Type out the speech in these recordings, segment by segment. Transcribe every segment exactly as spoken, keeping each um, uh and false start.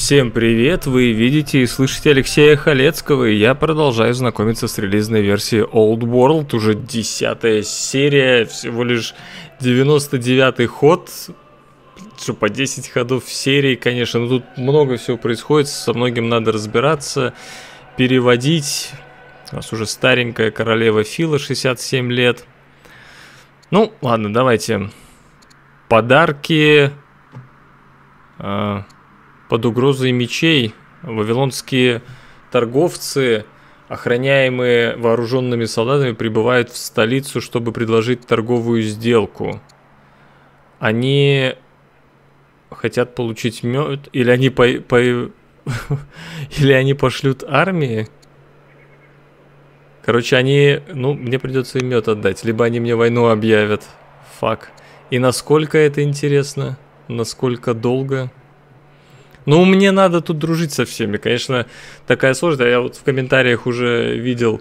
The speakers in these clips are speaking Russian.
Всем привет! Вы видите и слышите Алексея Халецкого, и я продолжаю знакомиться с релизной версией Old World. Уже десятая серия, всего лишь девяносто девятый ход. Что, по десять ходов в серии, конечно. Но тут много всего происходит, со многим надо разбираться, переводить. У нас уже старенькая королева Фила, шестьдесят семь лет. Ну, ладно, давайте. Подарки... А... Под угрозой мечей вавилонские торговцы, охраняемые вооруженными солдатами, прибывают в столицу, чтобы предложить торговую сделку. Они хотят получить мед, или они по, по... или они пошлют армии. Короче, они, ну, мне придется им мед отдать, либо они мне войну объявят. Фак. И насколько это интересно? Насколько долго? Ну, мне надо тут дружить со всеми. Конечно, такая сложность. Я вот в комментариях уже видел,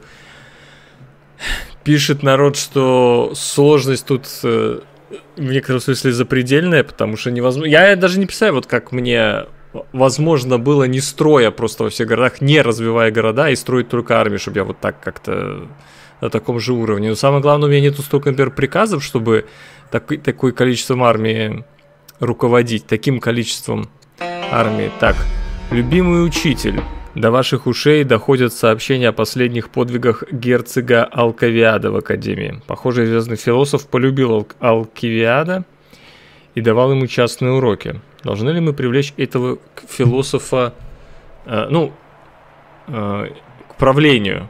пишет народ, что сложность тут э, в некотором смысле запредельная, потому что невозможно... Я даже не представляю, вот как мне возможно было, не строя просто во всех городах, не развивая города и строить только армию, чтобы я вот так как-то на таком же уровне. Но самое главное, у меня нету столько, например, приказов, чтобы так, такое количеством армии руководить, таким количеством армии. Так, любимый учитель. До ваших ушей доходят сообщения о последних подвигах герцога Алкивиада в Академии. Похоже, известный философ полюбил Ал Алкивиада и давал ему частные уроки. Должны ли мы привлечь этого философа, э, ну, э, к правлению?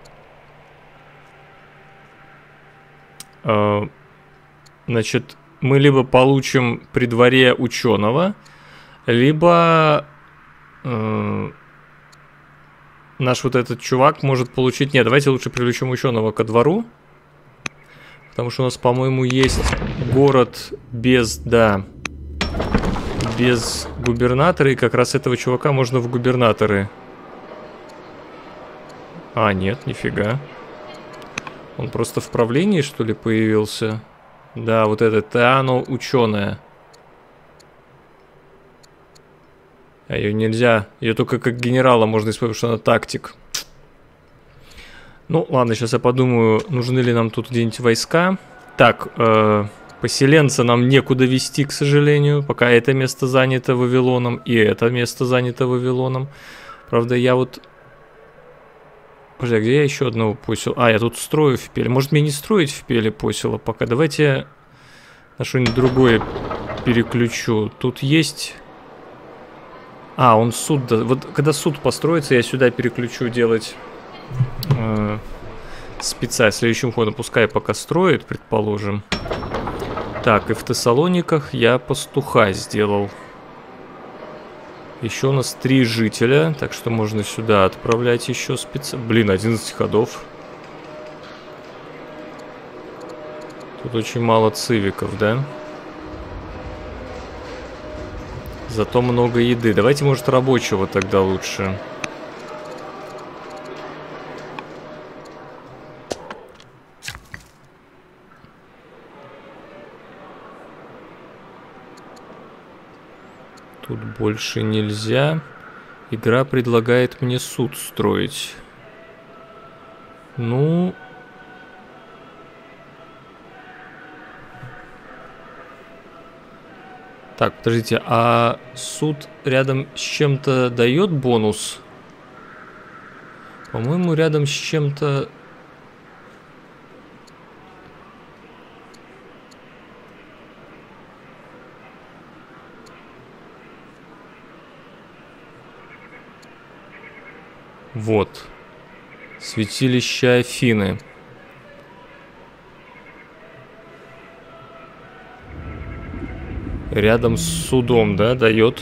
Э, значит, мы либо получим при дворе ученого, либо э, наш вот этот чувак может получить... Нет, давайте лучше привлечем ученого ко двору. Потому что у нас, по-моему, есть город без... Да, без губернатора. И как раз этого чувака можно в губернаторы. А, нет, нифига. Он просто в правлении, что ли, появился? Да, вот это Теано ученая. А ее нельзя. Ее только как генерала можно использовать, потому что она тактик. Ну, ладно, сейчас я подумаю, нужны ли нам тут где-нибудь войска. Так, э, поселенца нам некуда вести, к сожалению. Пока это место занято Вавилоном, и это место занято Вавилоном. Правда, я вот... Подожди, а где я еще одного посела? А, я тут строю в Пеле. Может, мне не строить в Пеле посела пока? Давайте я на что-нибудь другое переключу. Тут есть... А, он суд... Вот когда суд построится, я сюда переключу делать э, спеца. Следующим ходом пускай пока строит, предположим. Так, и в Тессалониках я пастуха сделал. Еще у нас три жителя, так что можно сюда отправлять еще спеца. Блин, одиннадцать ходов. Тут очень мало цивиков, да? Зато много еды. Давайте, может, рабочего тогда лучше. Тут больше нельзя. Игра предлагает мне суд строить. Ну... Так, подождите, а суд рядом с чем-то дает бонус? По-моему, рядом с чем-то... Вот. Святилище Афины. Рядом с судом, да, дает.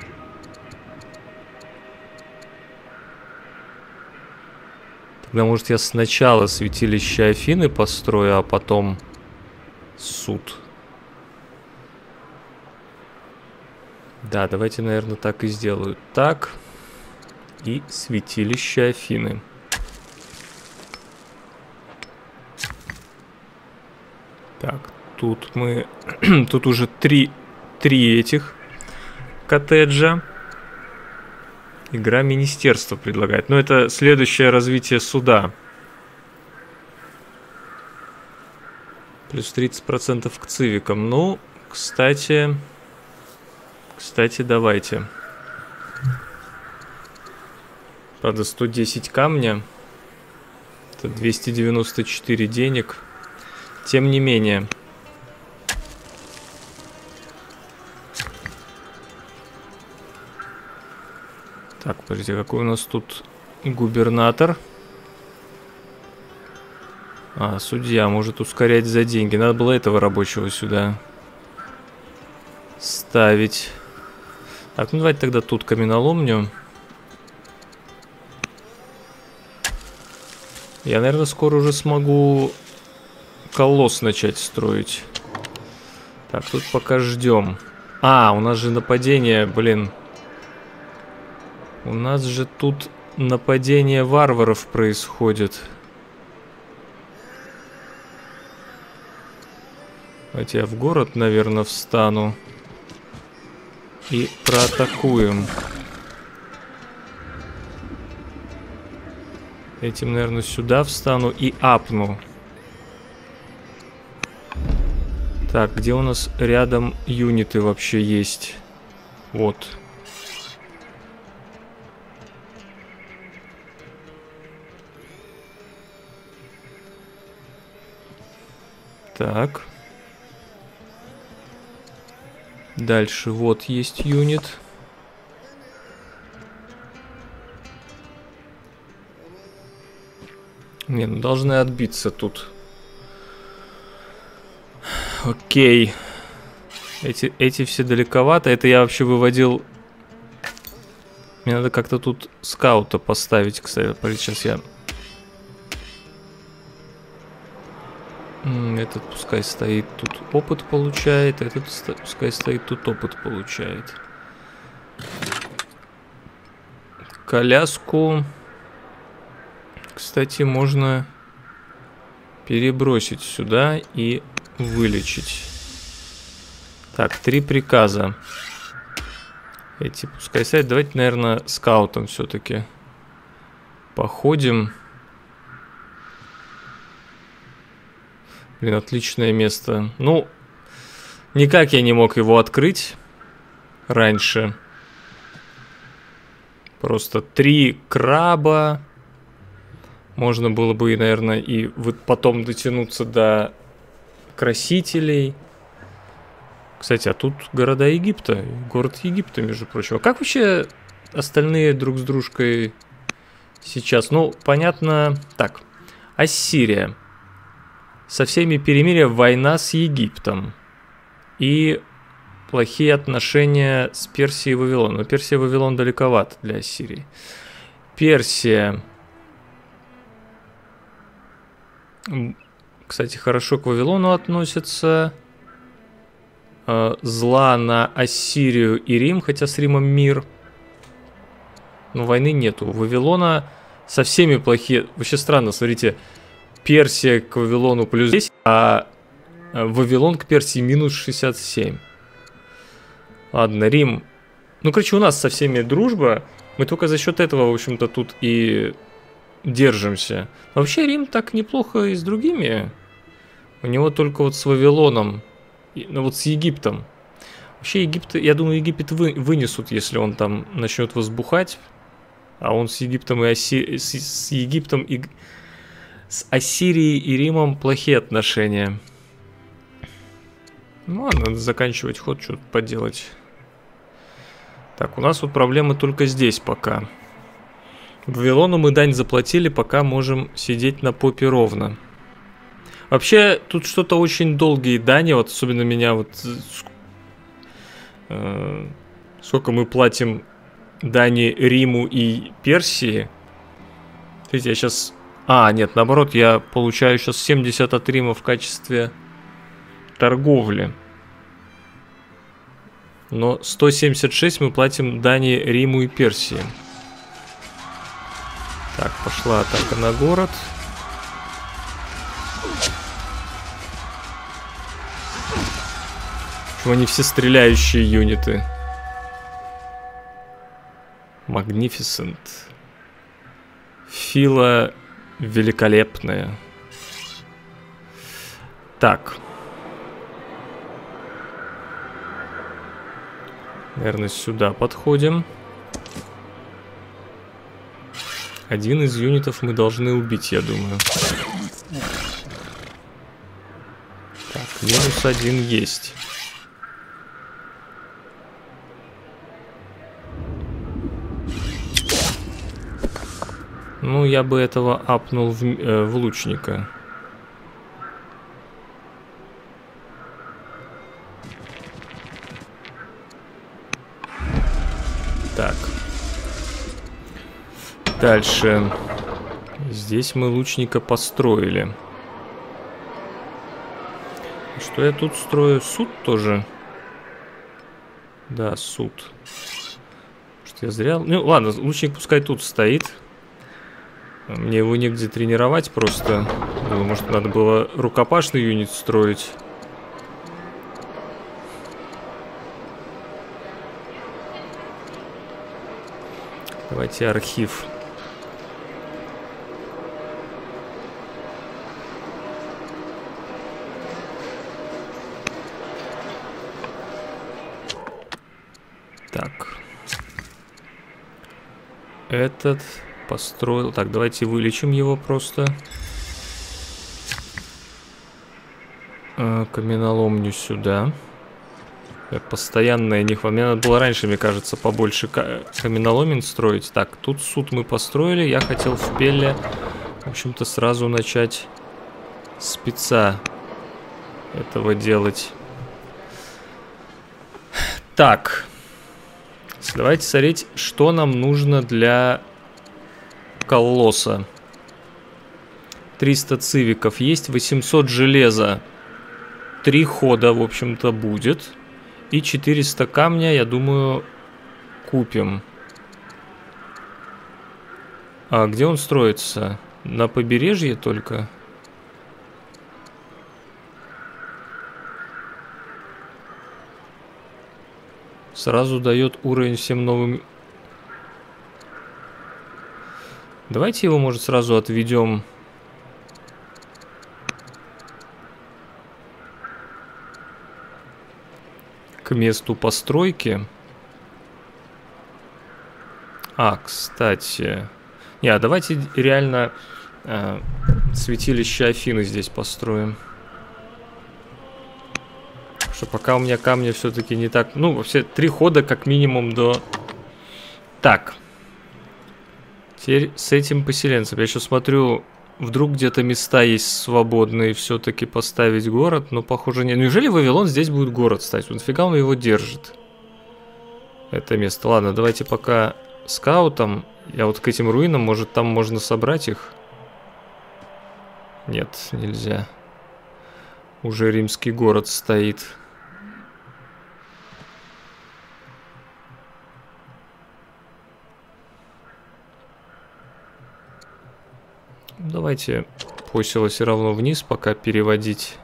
Тогда, может, я сначала святилище Афины построю, а потом суд. Да, давайте, наверное, так и сделаю. Так. И святилище Афины. Так, тут мы... тут уже три... Три этих коттеджа. Игра министерства предлагает. Но это следующее развитие суда. Плюс тридцать процентов к цивикам. Ну, кстати... Кстати, давайте. Правда, сто десять камня. Это двести девяносто четыре денег. Тем не менее... Так, подождите, какой у нас тут губернатор? А, судья может ускорять за деньги. Надо было этого рабочего сюда ставить. Так, ну давайте тогда тут каменоломню. Я, наверное, скоро уже смогу колосс начать строить. Так, тут пока ждем. А, у нас же нападение, блин. У нас же тут нападение варваров происходит. Давайте я в город, наверное, встану. И проатакуем. Этим, наверное, сюда встану и апну. Так, где у нас рядом юниты вообще есть? Вот. Так. Дальше вот есть юнит. Не, ну должны отбиться тут. Окей. Эти, эти все далековато. Это я вообще выводил... Мне надо как-то тут скаута поставить, кстати. Сейчас я... Этот пускай стоит тут, опыт получает. Этот пускай стоит тут, опыт получает. Коляску, кстати, можно перебросить сюда и вылечить. Так, три приказа. Эти пускай стоят. Давайте, наверное, скаутом все-таки походим. Блин, отличное место. Ну, никак я не мог его открыть раньше. Просто три краба. Можно было бы, наверное, и вот потом дотянуться до красителей. Кстати, а тут города Египта. Город Египта, между прочим. А как вообще остальные друг с дружкой сейчас? Ну, понятно. Так, Ассирия. Со всеми перемирия, война с Египтом. И плохие отношения с Персией и Вавилоном. Но Персия и Вавилон далековато для Ассирии. Персия. Кстати, хорошо к Вавилону относятся. Зла на Ассирию и Рим, хотя с Римом мир. Но войны нету. У Вавилона со всеми плохие... Вообще странно, смотрите... Персия к Вавилону плюс десять, а Вавилон к Персии минус шестьдесят семь. Ладно, Рим. Ну, короче, у нас со всеми дружба. Мы только за счет этого, в общем-то, тут и держимся. Но вообще Рим так неплохо и с другими. У него только вот с Вавилоном. Ну, вот с Египтом. Вообще Египет, я думаю, Египет вы, вынесут, если он там начнет возбухать. А он с Египтом и Оси... с, с Египтом и... С Ассирией и Римом плохие отношения. Ну ладно, надо заканчивать ход, что-то поделать. Так, у нас вот проблемы только здесь пока. Вавилону мы дань заплатили, пока можем сидеть на попе ровно. Вообще, тут что-то очень долгие дани, вот особенно меня вот... Э, сколько мы платим дани Риму и Персии. Видите, я сейчас... А, нет, наоборот, я получаю сейчас семьдесят от Рима в качестве торговли. Но сто семьдесят шесть мы платим дани Риму и Персии. Так, пошла атака на город. Почему они все стреляющие юниты? Magnificent. Фила великолепная. Так. Наверное, сюда подходим. Один из юнитов мы должны убить, я думаю. Так, минус один есть. Ну, я бы этого апнул в, э, в лучника. Так. Дальше. Здесь мы лучника построили. Что я тут строю? Суд тоже? Да, суд. Может, я зря... Ну, ладно, лучник пускай тут стоит. Мне его негде тренировать просто. Думаю, может, надо было рукопашный юнит строить. Давайте архив. Так. Этот построил. Так, давайте вылечим его просто. А, каменоломню сюда. Постоянная не хватает. Мне надо было раньше, мне кажется, побольше каменоломен строить. Так, тут суд мы построили. Я хотел в Пелле, в общем-то, сразу начать спеца этого делать. Так. Давайте смотреть, что нам нужно для колосса. триста цивиков есть, восемьсот железа. Три хода, в общем-то, будет. И четыреста камня, я думаю, купим. А где он строится? На побережье только? Сразу дает уровень всем новым. Давайте его, может, сразу отведем. К месту постройки. А, кстати. Не, а давайте реально э, святилище Афины здесь построим. Что пока у меня камня все-таки не так... Ну, вообще, три хода как минимум до... Так. Теперь с этим поселенцем. Я еще смотрю, вдруг где-то места есть свободные все-таки поставить город. Но, похоже, нет. Неужели Вавилон здесь будет город ставить? Нафига он его держит? Это место. Ладно, давайте пока скаутом. Я вот к этим руинам, может, там можно собрать их? Нет, нельзя. Уже римский город стоит. Давайте посела все равно вниз, пока переводить.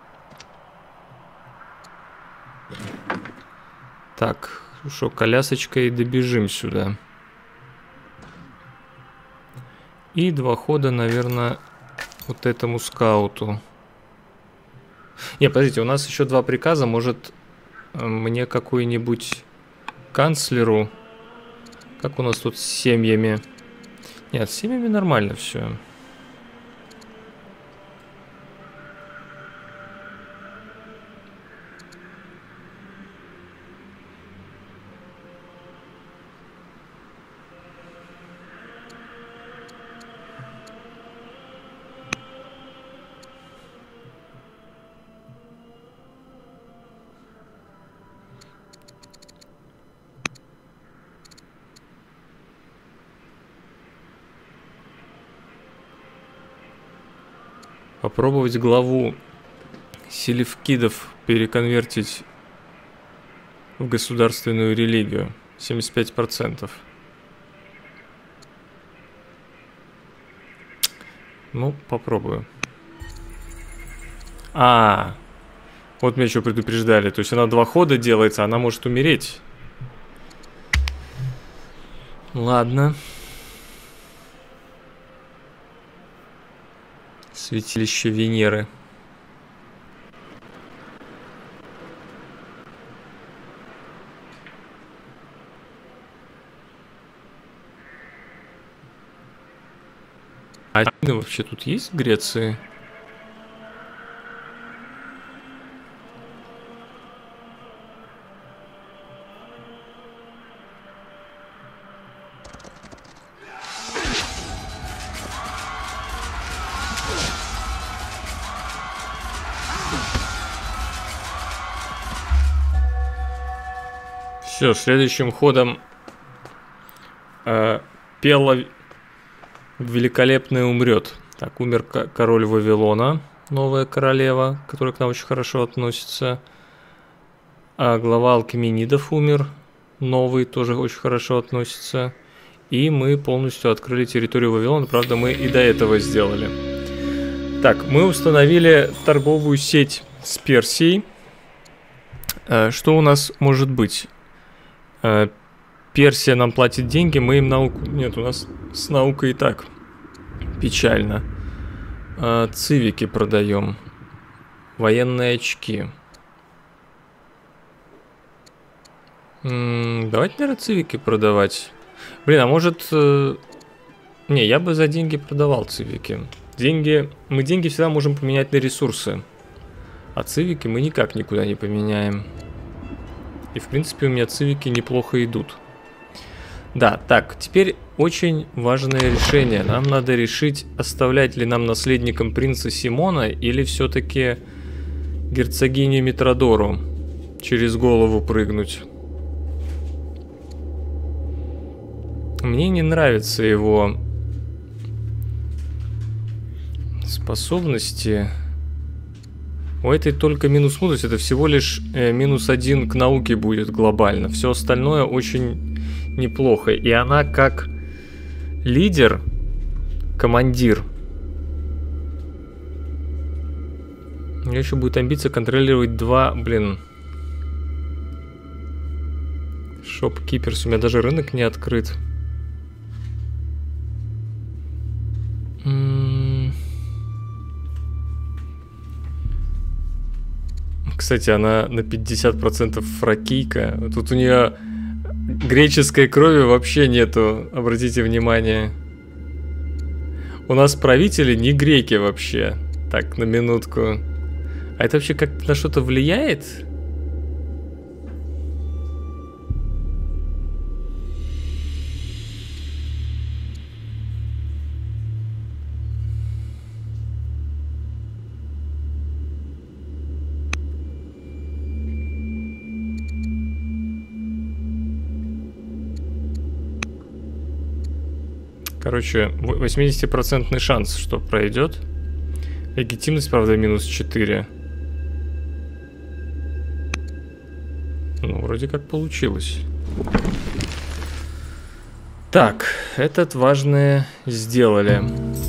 Так, что, колясочкой добежим сюда. И два хода, наверное, вот этому скауту. Не, подождите, у нас еще два приказа. Может, мне какой-нибудь канцлеру... Как у нас тут с семьями? Нет, с семьями нормально все. Попробовать главу селевкидов переконвертить в государственную религию. семьдесят пять процентов. Ну, попробую. А, вот меня еще предупреждали. То есть она два хода делается, она может умереть. Ладно. Святилище Венеры. А вообще тут есть в Греции? Все, следующим ходом э, Пела Великолепная умрет. Так, умер король Вавилона, новая королева, которая к нам очень хорошо относится. А глава Алкменидов умер, новый, тоже очень хорошо относится. И мы полностью открыли территорию Вавилона, правда, мы и до этого сделали. Так, мы установили торговую сеть с Персией. Э, что у нас может быть? Э, Персия нам платит деньги, мы им науку... Нет, у нас с наукой и так печально. А, цивики продаем. Военные очки. М-м, давайте, наверное, цивики продавать. Блин, а может... Э... Не, я бы за деньги продавал цивики. Деньги... Мы деньги всегда можем поменять на ресурсы. А цивики мы никак никуда не поменяем. И, в принципе, у меня цивики неплохо идут. Да, так, теперь очень важное решение. Нам надо решить, оставлять ли нам наследником принца Симона или все-таки герцогиню Митродору через голову прыгнуть. Мне не нравятся его способности. У этой только минус мудрость, это всего лишь э, минус один к науке будет глобально. Все остальное очень... неплохо. И она как лидер, командир. У нее еще будет амбиция контролировать два, блин. Шопкиперс. У меня даже рынок не открыт. М-м- Кстати, она на пятьдесят процентов фракийка. Тут у нее греческой крови вообще нету, обратите внимание. У нас правители не греки вообще. Так, на минутку. А это вообще как-то на что-то влияет? Короче, восьмидесятипроцентный шанс, что пройдет. Легитимность, правда, минус четыре. Ну, вроде как получилось. Так, этот важное сделали.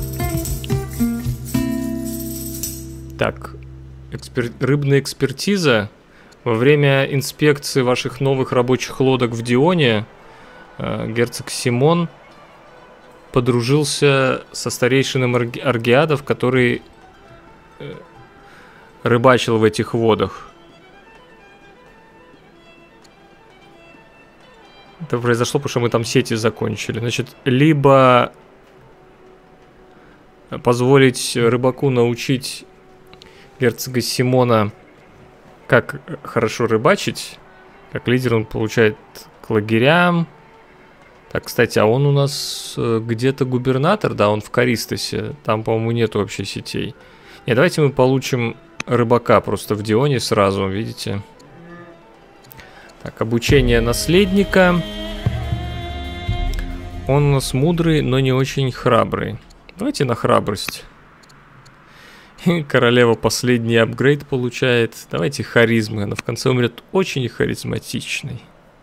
Так, экспер... рыбная экспертиза. Во время инспекции ваших новых рабочих лодок в Дионе э, герцог Симон подружился со старейшином арги... аргиадов, который э, рыбачил в этих водах. Это произошло, потому что мы там сети закончили. Значит, либо позволить рыбаку научить герцога Симона, как хорошо рыбачить. Как лидер он получает к лагерям. Так, кстати, а он у нас где-то губернатор, да, он в Каристосе. Там, по-моему, нет вообще сетей. Нет, давайте мы получим рыбака просто в Дионе сразу, видите? Так, обучение наследника. Он у нас мудрый, но не очень храбрый. Давайте на храбрость. Королева последний апгрейд получает. Давайте харизмы. Она в конце умрет очень харизматичной.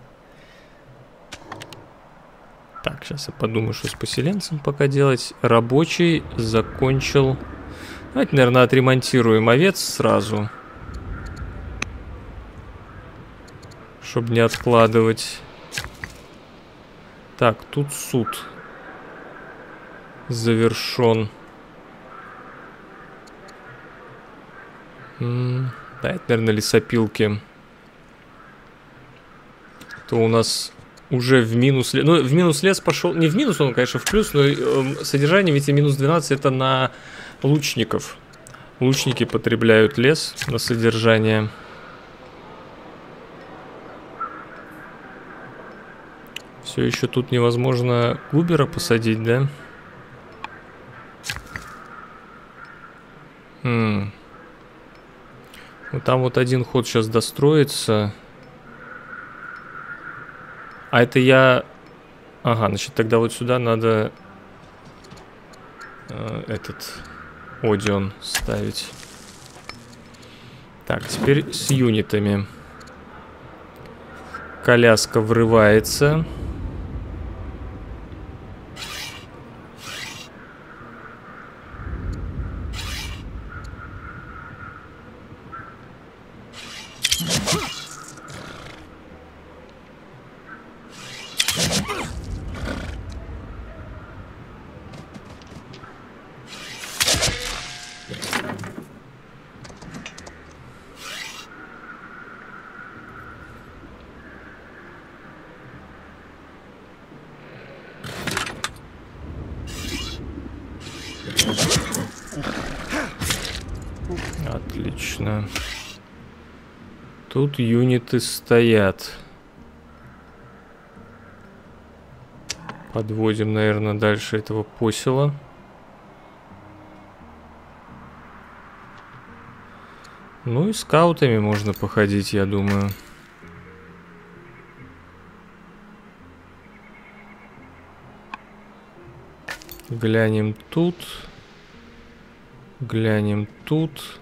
Так, сейчас я подумаю, что с поселенцем пока делать. Рабочий закончил. Давайте, наверное, отремонтируем овец сразу. Чтобы не откладывать. Так, тут суд завершен. М-м, да, это, наверное, лесопилки. То у нас уже в минус... Ну, в минус лес пошел... Не в минус, он, конечно, в плюс, но э, содержание, ведь и минус двенадцать это на лучников. Лучники потребляют лес на содержание. Все еще тут невозможно губера посадить, да? Хм. Вот там вот один ход сейчас достроится. А это я... Ага, значит, тогда вот сюда надо э, этот Одион ставить. Так, теперь с юнитами. Коляска врывается. Отлично. Тут юниты стоят. Подводим, наверное, дальше этого посела. Ну и скаутами можно походить, я думаю. Глянем тут. Глянем тут.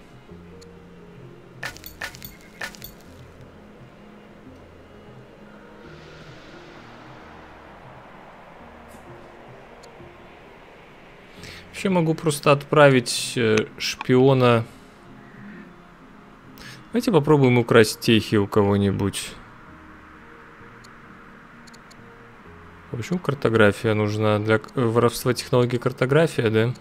Вообще могу просто отправить шпиона. Давайте попробуем украсть техи у кого-нибудь. А почему картография нужна? Для воровства технологии картография, да?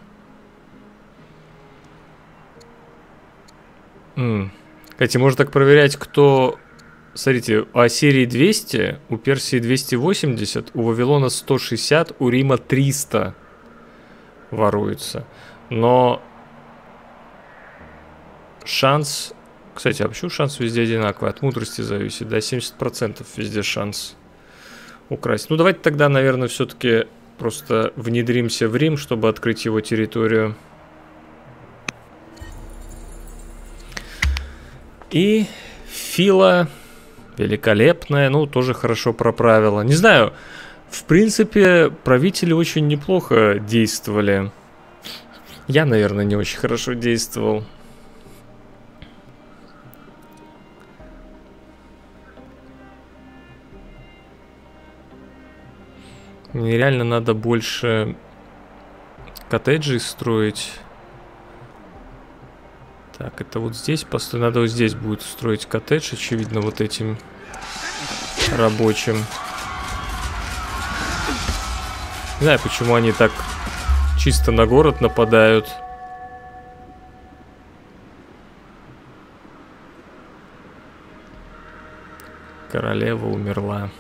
М. Кстати, можно так проверять, кто... Смотрите, у Ассирии двести, у Персии двести восемьдесят, у Вавилона сто шестьдесят, у Рима триста воруется. Но шанс... Кстати, а почему шанс везде одинаковый? От мудрости зависит, да? семьдесят процентов везде шанс украсть. Ну, давайте тогда, наверное, все-таки просто внедримся в Рим, чтобы открыть его территорию. И Фила великолепная, ну, тоже хорошо проправила. Не знаю, в принципе, правители очень неплохо действовали. Я, наверное, не очень хорошо действовал. Мне реально надо больше коттеджей строить. Так, это вот здесь построить. Надо вот здесь будет строить коттедж, очевидно, вот этим рабочим. Не знаю, почему они так чисто на город нападают. Королева умерла.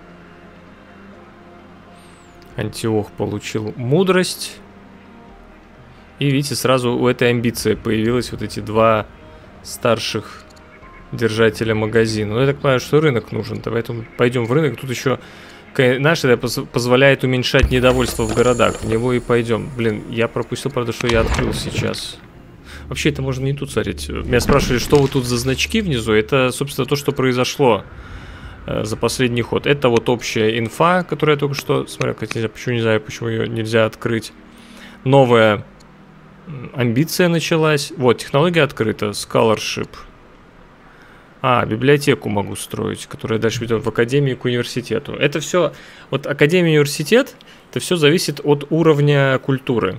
Антиох получил мудрость. И видите, сразу у этой амбиции появилось вот эти два старших держателя магазина. Ну, я так понимаю, что рынок нужен. Поэтому пойдем в рынок. Тут еще, знаешь, это позволяет уменьшать недовольство в городах. В него и пойдем. Блин, я пропустил, правда, что я открыл сейчас. Вообще, это можно не тут смотреть. Меня спрашивали, что вот тут за значки внизу. Это, собственно, то, что произошло э, за последний ход. Это вот общая инфа, которую я только что... Смотрю, хотя, почему не знаю, почему ее нельзя открыть. Новая амбиция началась. Вот, технология открыта. Scholarship. А, библиотеку могу строить, которая дальше ведет в академии к университету. Это все... Вот академия и университет, это все зависит от уровня культуры.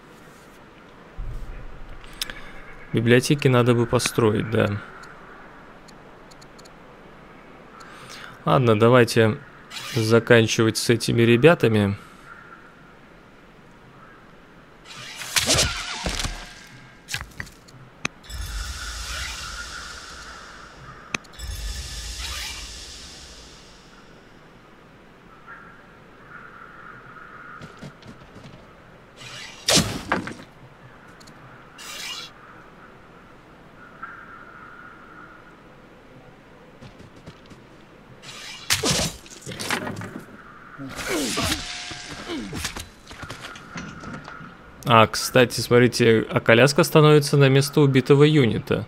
Библиотеки надо бы построить, да. Ладно, давайте заканчивать с этими ребятами. А, кстати, смотрите, а коляска становится на место убитого юнита.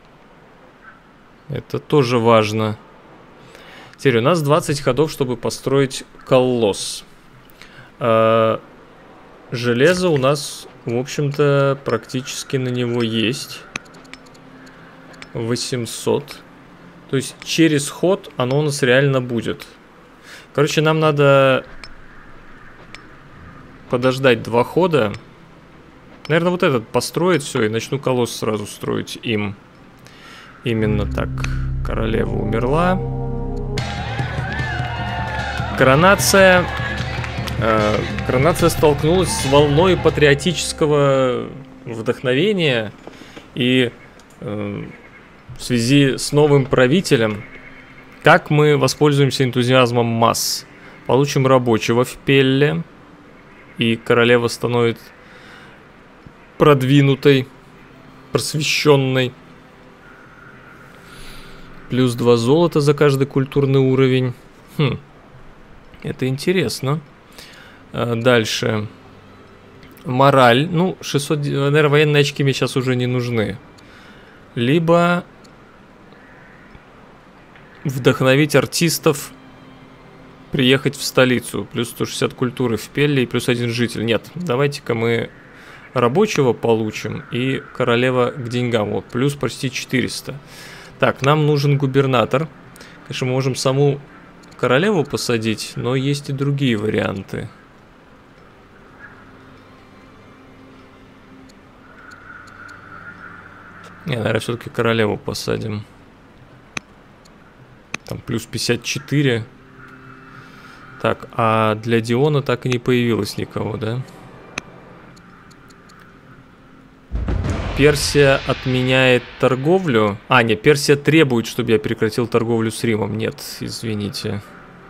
Это тоже важно. Теперь у нас двадцать ходов, чтобы построить колосс. А, железо у нас, в общем-то, практически на него есть. восемьсот. То есть через ход оно у нас реально будет. Короче, нам надо подождать два хода. Наверное, вот этот построить все и начну колосс сразу строить им. Именно так. Королева умерла. Коронация. Э, коронация столкнулась с волной патриотического вдохновения. И э, в связи с новым правителем, как мы воспользуемся энтузиазмом масс? Получим рабочего в Пелле. И королева становится продвинутой, просвещенной. Плюс два золота за каждый культурный уровень. Хм. Это интересно. А дальше. Мораль. Ну, шестьсот, наверное, военные очки мне сейчас уже не нужны. Либо вдохновить артистов приехать в столицу. Плюс сто шестьдесят культуры в Пелле и плюс один житель. Нет, давайте-ка мы рабочего получим и королева к деньгам. Вот, плюс почти четыреста. Так, нам нужен губернатор. Конечно, мы можем саму королеву посадить, но есть и другие варианты. Не, наверное, все-таки королеву посадим. Там плюс пятьдесят четыре. Так, а для Диона так и не появилось никого, да? Персия отменяет торговлю. А, нет, Персия требует, чтобы я прекратил торговлю с Римом. Нет, извините.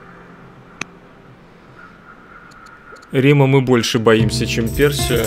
Рима мы больше боимся, чем Персию.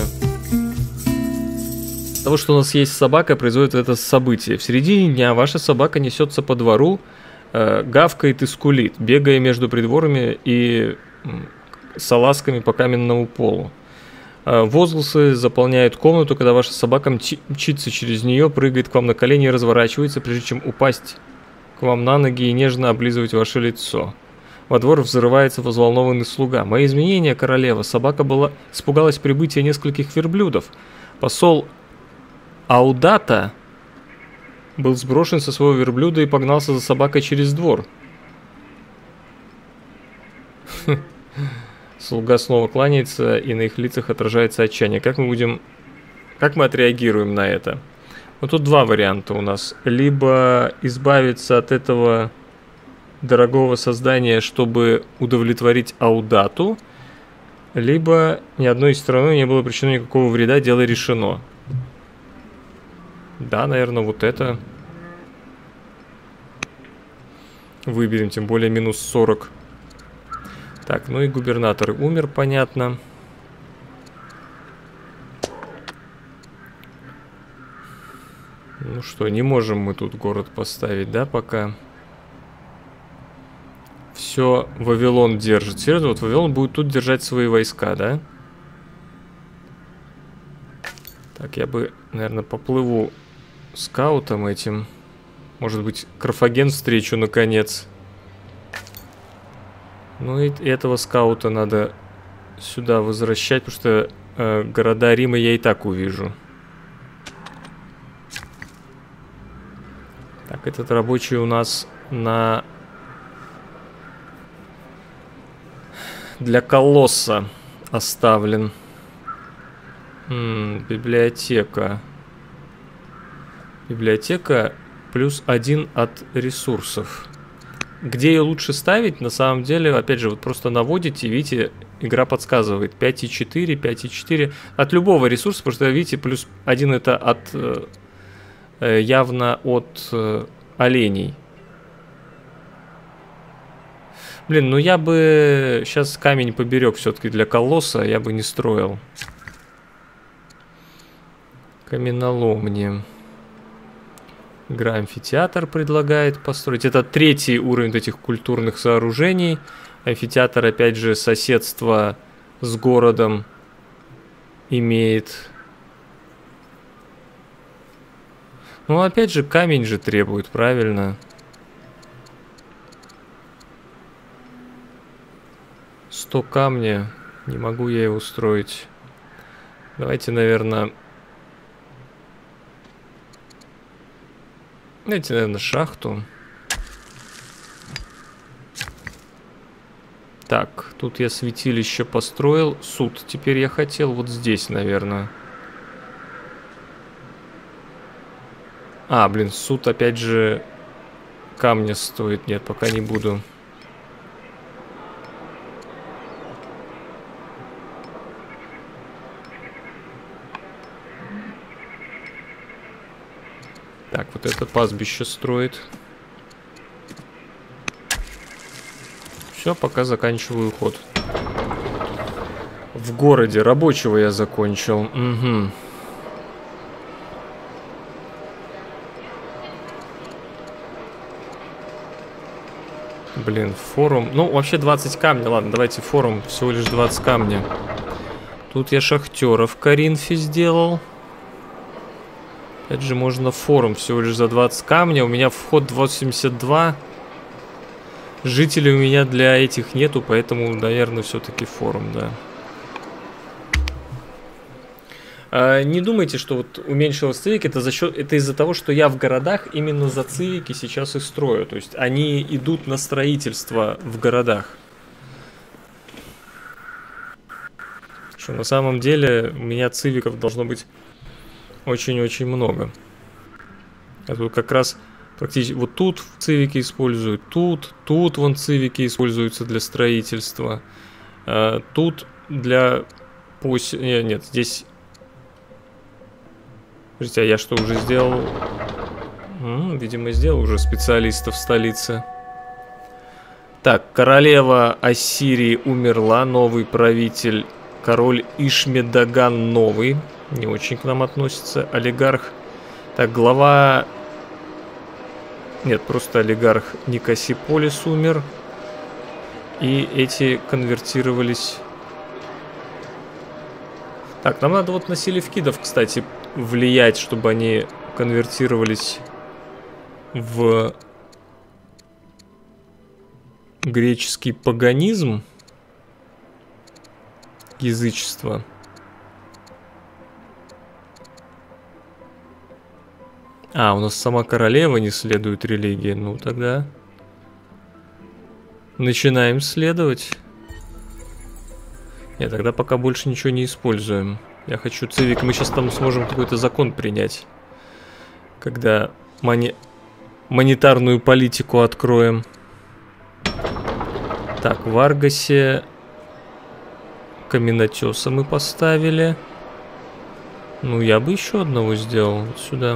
Того, что у нас есть собака, производит это событие. В середине дня ваша собака несется по двору, э, гавкает и скулит, бегая между придворами и э, салазками по каменному полу. Возгласы заполняют комнату, когда ваша собака мчится через нее, прыгает к вам на колени и разворачивается, прежде чем упасть к вам на ноги и нежно облизывать ваше лицо. Во двор взрывается взволнованный слуга. Мои изменения, королева. Собака была... испугалась прибытия нескольких верблюдов. Посол Аудата был сброшен со своего верблюда и погнался за собакой через двор. Слуга снова кланяется, и на их лицах отражается отчаяние. Как мы будем... Как мы отреагируем на это? Вот тут два варианта у нас. Либо избавиться от этого дорогого создания, чтобы удовлетворить Аудату, либо ни одной из сторон не было причинено никакого вреда, дело решено. Да, наверное, вот это. Выберем, тем более минус сорок. Так, ну и губернатор умер, понятно. Ну что, не можем мы тут город поставить, да, пока? Все, Вавилон держит. Серьезно, вот Вавилон будет тут держать свои войска, да? Так, я бы, наверное, поплыву скаутом этим. Может быть, Карфаген встречу, наконец. Ну и этого скаута надо сюда возвращать, потому что э, города Рима я и так увижу. Так, этот рабочий у нас на... для колосса оставлен. М-м, библиотека. Библиотека плюс один от ресурсов. где ее лучше ставить, на самом деле, опять же, вот просто наводите, видите, игра подсказывает пять и четыре, пять и четыре от любого ресурса, потому что, видите, плюс один это от э, явно от э, оленей. Блин, ну я бы сейчас камень поберег все-таки для колосса, я бы не строил. Каменоломни. Игра амфитеатр предлагает построить. Это третий уровень этих культурных сооружений. Амфитеатр, опять же, соседство с городом имеет. Ну, опять же, камень же требует, правильно? сто камня. Не могу я его устроить. Давайте, наверное... Давайте, наверное, шахту. Так, тут я святилище построил. Суд. Теперь я хотел вот здесь, наверное. А, блин, суд опять же камня стоит. Нет, пока не буду. Так, вот это пастбище строит. Все, пока заканчиваю ход. В городе рабочего я закончил. Угу. Блин, форум. Ну, вообще двадцать камня. Ладно, давайте форум. Всего лишь двадцать камня. Тут я шахтера в Коринфе сделал. Опять же, можно форум всего лишь за двадцать камня. У меня вход восемьдесят два. Жителей у меня для этих нету, поэтому, наверное, все-таки форум, да. А, не думайте, что вот уменьшилось цивик, это за счет, это из-за того, что я в городах именно за цивики сейчас и строю. То есть они идут на строительство в городах. Что на самом деле у меня цивиков должно быть очень-очень много. А тут как раз практически вот тут цивики используют, тут, тут вон цивики используются для строительства, а, тут для пос... Нет, нет, здесь... Подождите, а я что, уже сделал? М-м, видимо, сделал уже специалистов в столице. Так, королева Ассирии умерла, новый правитель, король Ишмедаган новый. Не очень к нам относится. Олигарх. Так, глава... Нет, просто олигарх Никосиполис умер. И эти конвертировались... Так, нам надо вот на селевкидов, кстати, влиять, чтобы они конвертировались в греческий паганизм. Язычество. А, у нас сама королева не следует религии. Ну, тогда начинаем следовать. Нет, тогда пока больше ничего не используем. Я хочу цивик. Мы сейчас там сможем какой-то закон принять. Когда мони... монетарную политику откроем. Так, в Аргасе каменотеса мы поставили. Ну, я бы еще одного сделал. Вот сюда.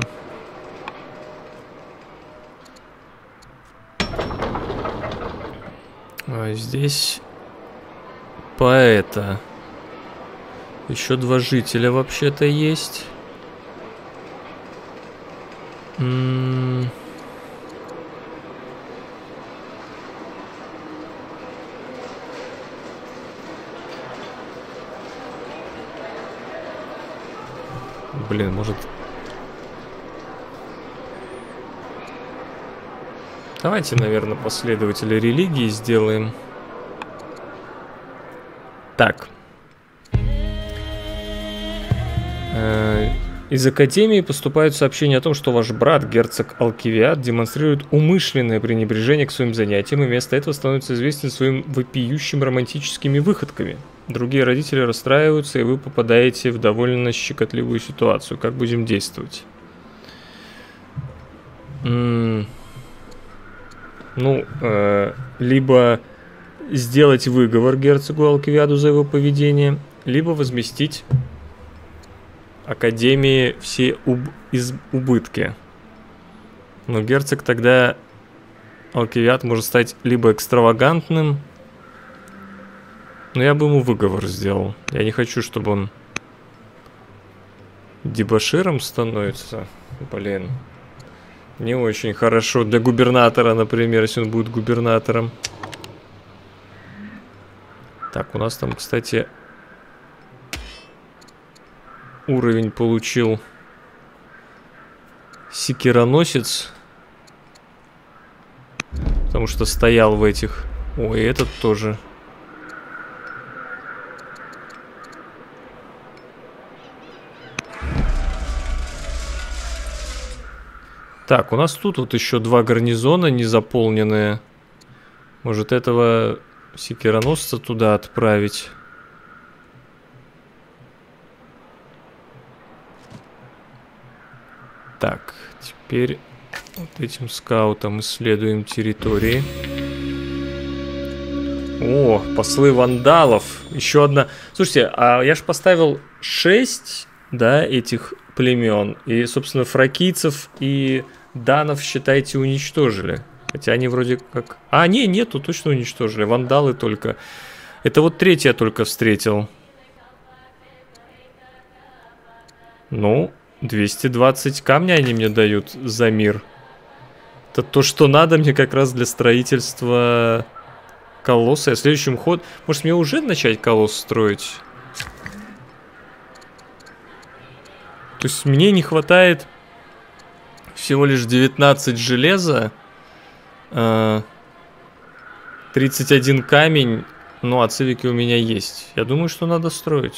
А здесь поэта. Еще два жителя вообще-то есть. М-м- Блин, может... Давайте, наверное, последователи религии сделаем. Так. Из Академии поступают сообщения о том, что ваш брат, герцог Алкивиад, демонстрирует умышленное пренебрежение к своим занятиям и вместо этого становится известен своим вопиющим романтическими выходками. Другие родители расстраиваются, и вы попадаете в довольно щекотливую ситуацию. Как будем действовать? М-м- Ну, э, либо сделать выговор герцогу Алкивиаду за его поведение, либо возместить Академии все уб из убытки. Но герцог тогда, Алкивиад, может стать либо экстравагантным, но я бы ему выговор сделал. Я не хочу, чтобы он дебоширом становится. Блин. Не очень хорошо для губернатора, например, если он будет губернатором. Так, у нас там, кстати, уровень получил секироносец. Потому что стоял в этих... Ой, этот тоже. Так, у нас тут вот еще два гарнизона незаполненные. Может, этого секироносца туда отправить? Так, теперь вот этим скаутом исследуем территории. О, послы вандалов. Еще одна. Слушайте, а я же поставил шесть, да, этих племен. И, собственно, фракийцев и данов, считайте, уничтожили. Хотя они вроде как... А, не, нету, точно уничтожили. Вандалы только. Это вот третья только встретил. Ну, двести двадцать камня они мне дают за мир. Это то, что надо мне как раз для строительства колосса. А следующим ход... Может, мне уже начать колосс строить? То есть мне не хватает всего лишь девятнадцать железа, тридцать один камень, ну а цивики у меня есть. Я думаю, что надо строить.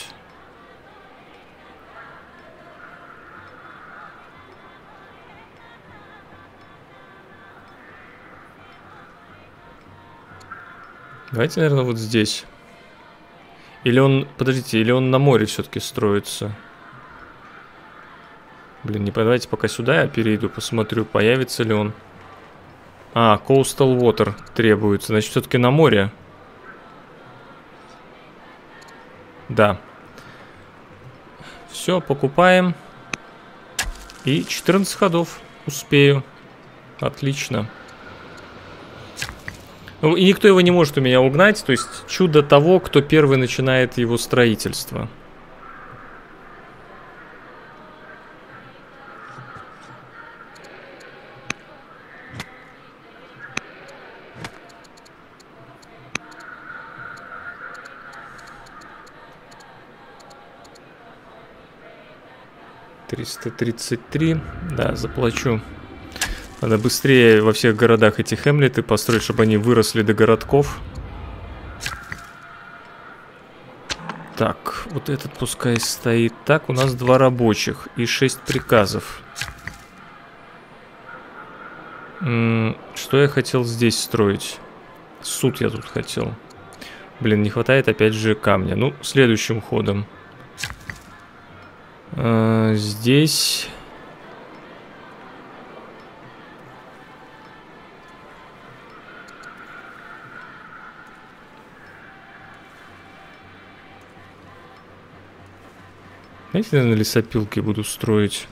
Давайте, наверное, вот здесь. Или он... Подождите, или он на море все-таки строится? Блин, не давайте пока сюда я перейду, посмотрю, появится ли он. А, Coastal Water требуется. Значит, все-таки на море. Да. Все, покупаем. И четырнадцать ходов. Успею. Отлично. Ну, и никто его не может у меня угнать. То есть чудо того, кто первый начинает его строительство. триста тридцать три. Да, заплачу. Надо быстрее во всех городах эти хемлеты построить, чтобы они выросли до городков. Так, вот этот пускай стоит. Так, у нас два рабочих и шесть приказов. М-м, что я хотел здесь строить? Суд я тут хотел. Блин, не хватает опять же камня. Ну, следующим ходом. А, здесь... Знаете, наверное, лесопилки буду строить.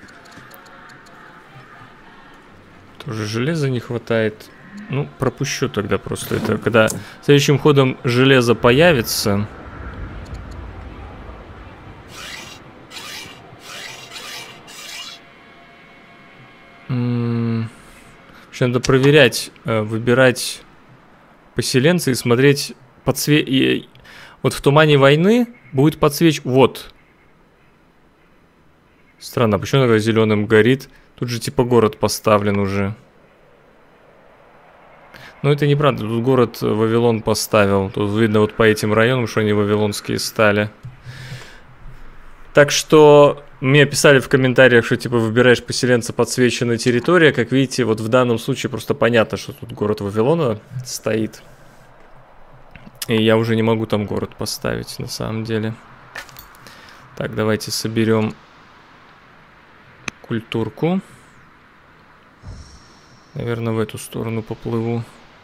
Тоже железа не хватает. Ну, пропущу тогда просто это. Когда следующим ходом железо появится... Надо проверять, выбирать поселенцы и смотреть подсве... И вот в тумане войны будет подсвеч... Вот. Странно, почему она зеленым горит? Тут же типа город поставлен уже. Но это неправда, тут город Вавилон поставил. Тут видно вот по этим районам, что они вавилонские стали. Так что... Мне писали в комментариях, что типа выбираешь поселенца, подсвеченная территория. Как видите, вот в данном случае просто понятно, что тут город Вавилона стоит. И я уже не могу там город поставить на самом деле. Так, давайте соберем культурку. Наверное, в эту сторону поплыву.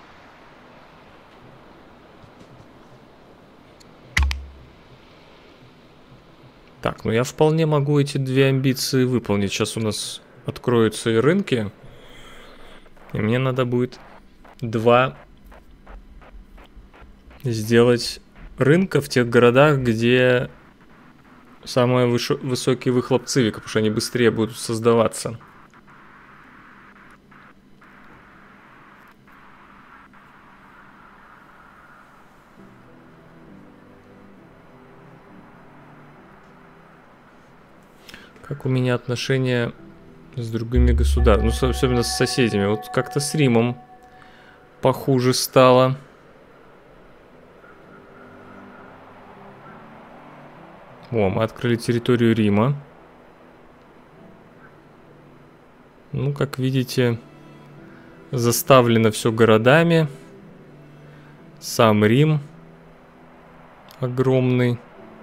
Так, ну я вполне могу эти две амбиции выполнить. Сейчас у нас откроются и рынки. И мне надо будет два сделать рынка в тех городах, где самый высокий выхлоп цивика, потому что они быстрее будут создаваться. Как у меня отношения с другими государствами, ну, особенно с соседями. Вот как-то с Римом похуже стало. О, мы открыли территорию Рима. Ну, как видите, заставлено все городами. Сам Рим огромный.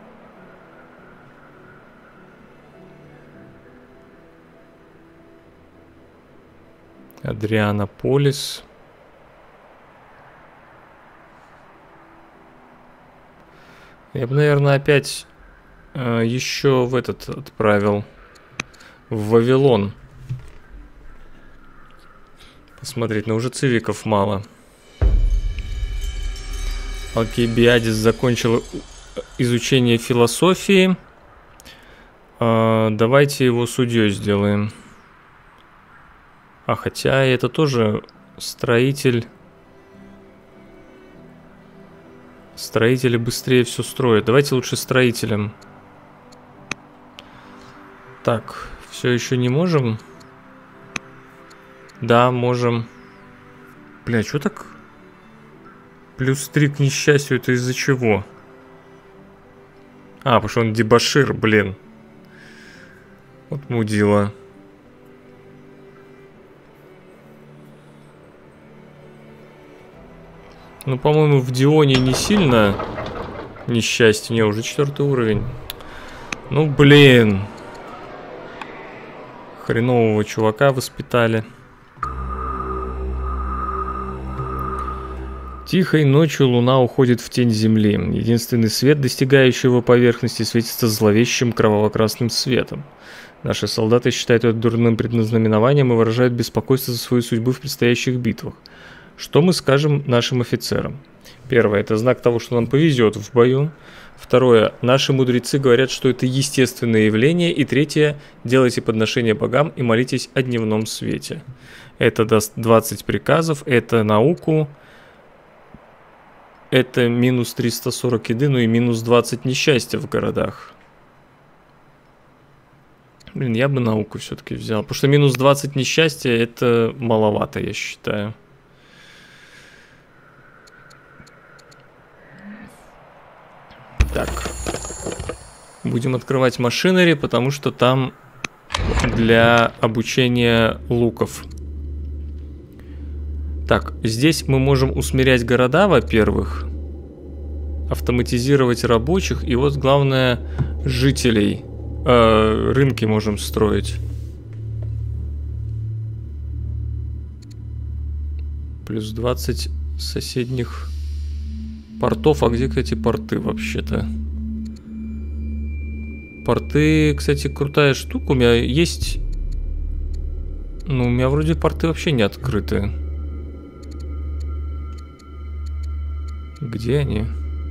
Адрианополис. Я бы, наверное, опять э, еще в этот отправил. В Вавилон. Посмотреть, но уже цивиков мало. Алкибиадис закончил изучение философии. Э, давайте его судьей сделаем. А хотя это тоже строитель. Строители быстрее все строят. Давайте лучше строителям. Так, все еще не можем. Да, можем. Бля, что так? Плюс три к несчастью, это из-за чего? А, потому что он дебошир, блин. Вот мудила. Ну, по-моему, в Дионе не сильно несчастье. Не, уже четвертый уровень. Ну, блин. Хренового чувака воспитали. Тихой ночью луна уходит в тень земли. Единственный свет, достигающий его поверхности, светится зловещим кроваво-красным светом. Наши солдаты считают это дурным предназнаменованием и выражают беспокойство за свою судьбу в предстоящих битвах. Что мы скажем нашим офицерам? Первое, это знак того, что нам повезет в бою. Второе, наши мудрецы говорят, что это естественное явление. И третье, делайте подношения богам и молитесь о дневном свете. Это даст двадцать приказов, это науку, это минус триста сорок еды, ну и минус двадцать несчастья в городах. Блин, я бы науку все-таки взял, потому что минус двадцать несчастья это маловато, я считаю. Так, будем открывать машинери, потому что там для обучения луков. Так, здесь мы можем усмирять города, во-первых, автоматизировать рабочих, и вот главное жителей. Э, рынки можем строить. Плюс двадцать соседних портов. А где, кстати, порты вообще-то? Порты, кстати, крутая штука. У меня есть... Ну, у меня вроде порты вообще не открыты. Где они?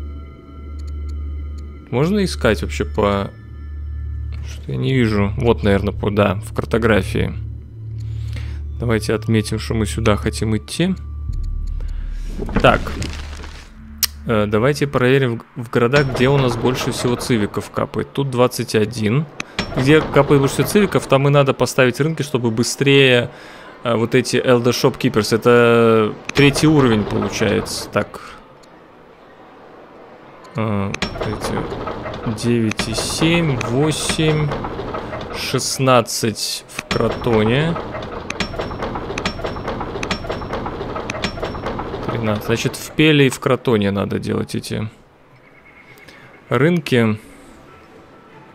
Можно искать вообще по... Что я не вижу. Вот, наверное, по... Да, в картографии. Давайте отметим, что мы сюда хотим идти. Так. Давайте проверим в городах, где у нас больше всего цивиков капает. Тут двадцать один. Где капает больше всего цивиков, там и надо поставить рынки, чтобы быстрее вот эти Elder Shopkeepers. Это третий уровень получается. Так. девять и семь, восемь, шестнадцать в Кротоне. тринадцать. Значит, в Пеле и в Кротоне надо делать эти рынки.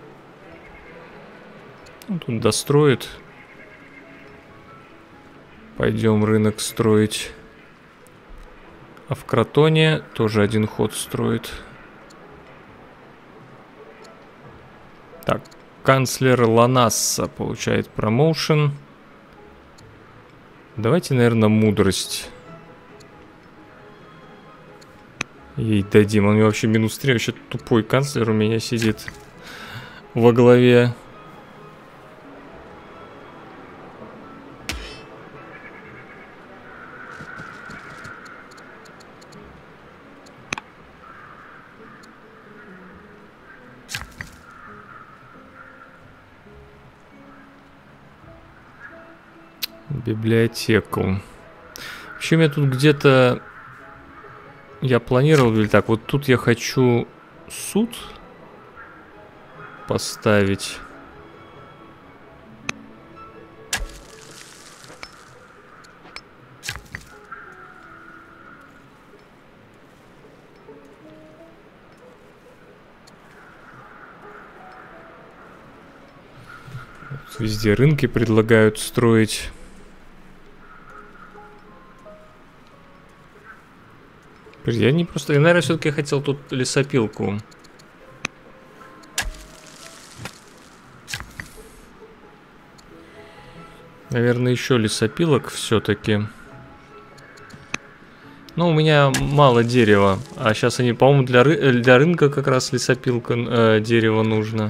Ну, тут достроит. Пойдем рынок строить. А в Кротоне тоже один ход строит. Так, канцлер Ланасса получает промоушен. Давайте, наверное, мудрость ей дадим. Он мне вообще минус три. Вообще тупой канцлер у меня сидит во главе. Библиотеку. Вообще, у меня тут где-то... Я планировал, или так, вот тут я хочу суд поставить. Вот везде рынки предлагают строить. Я не просто... Я, наверное, все-таки хотел тут лесопилку. Наверное, еще лесопилок все-таки. Ну, у меня мало дерева. А сейчас они, по-моему, для, ры... для рынка как раз лесопилка э, дерева нужно.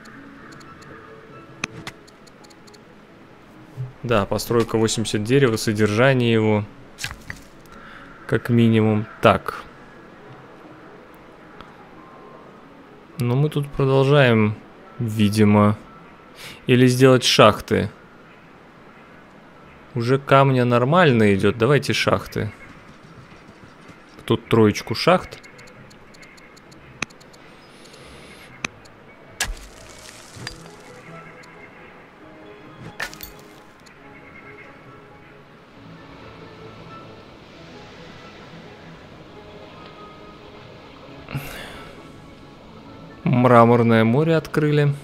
Да, постройка восемьдесят дерева, содержание его. Как минимум. Так. Но мы тут продолжаем, видимо. Или сделать шахты. Уже камня нормально идет. Давайте шахты. Тут троечку шахт. Мраморное море открыли.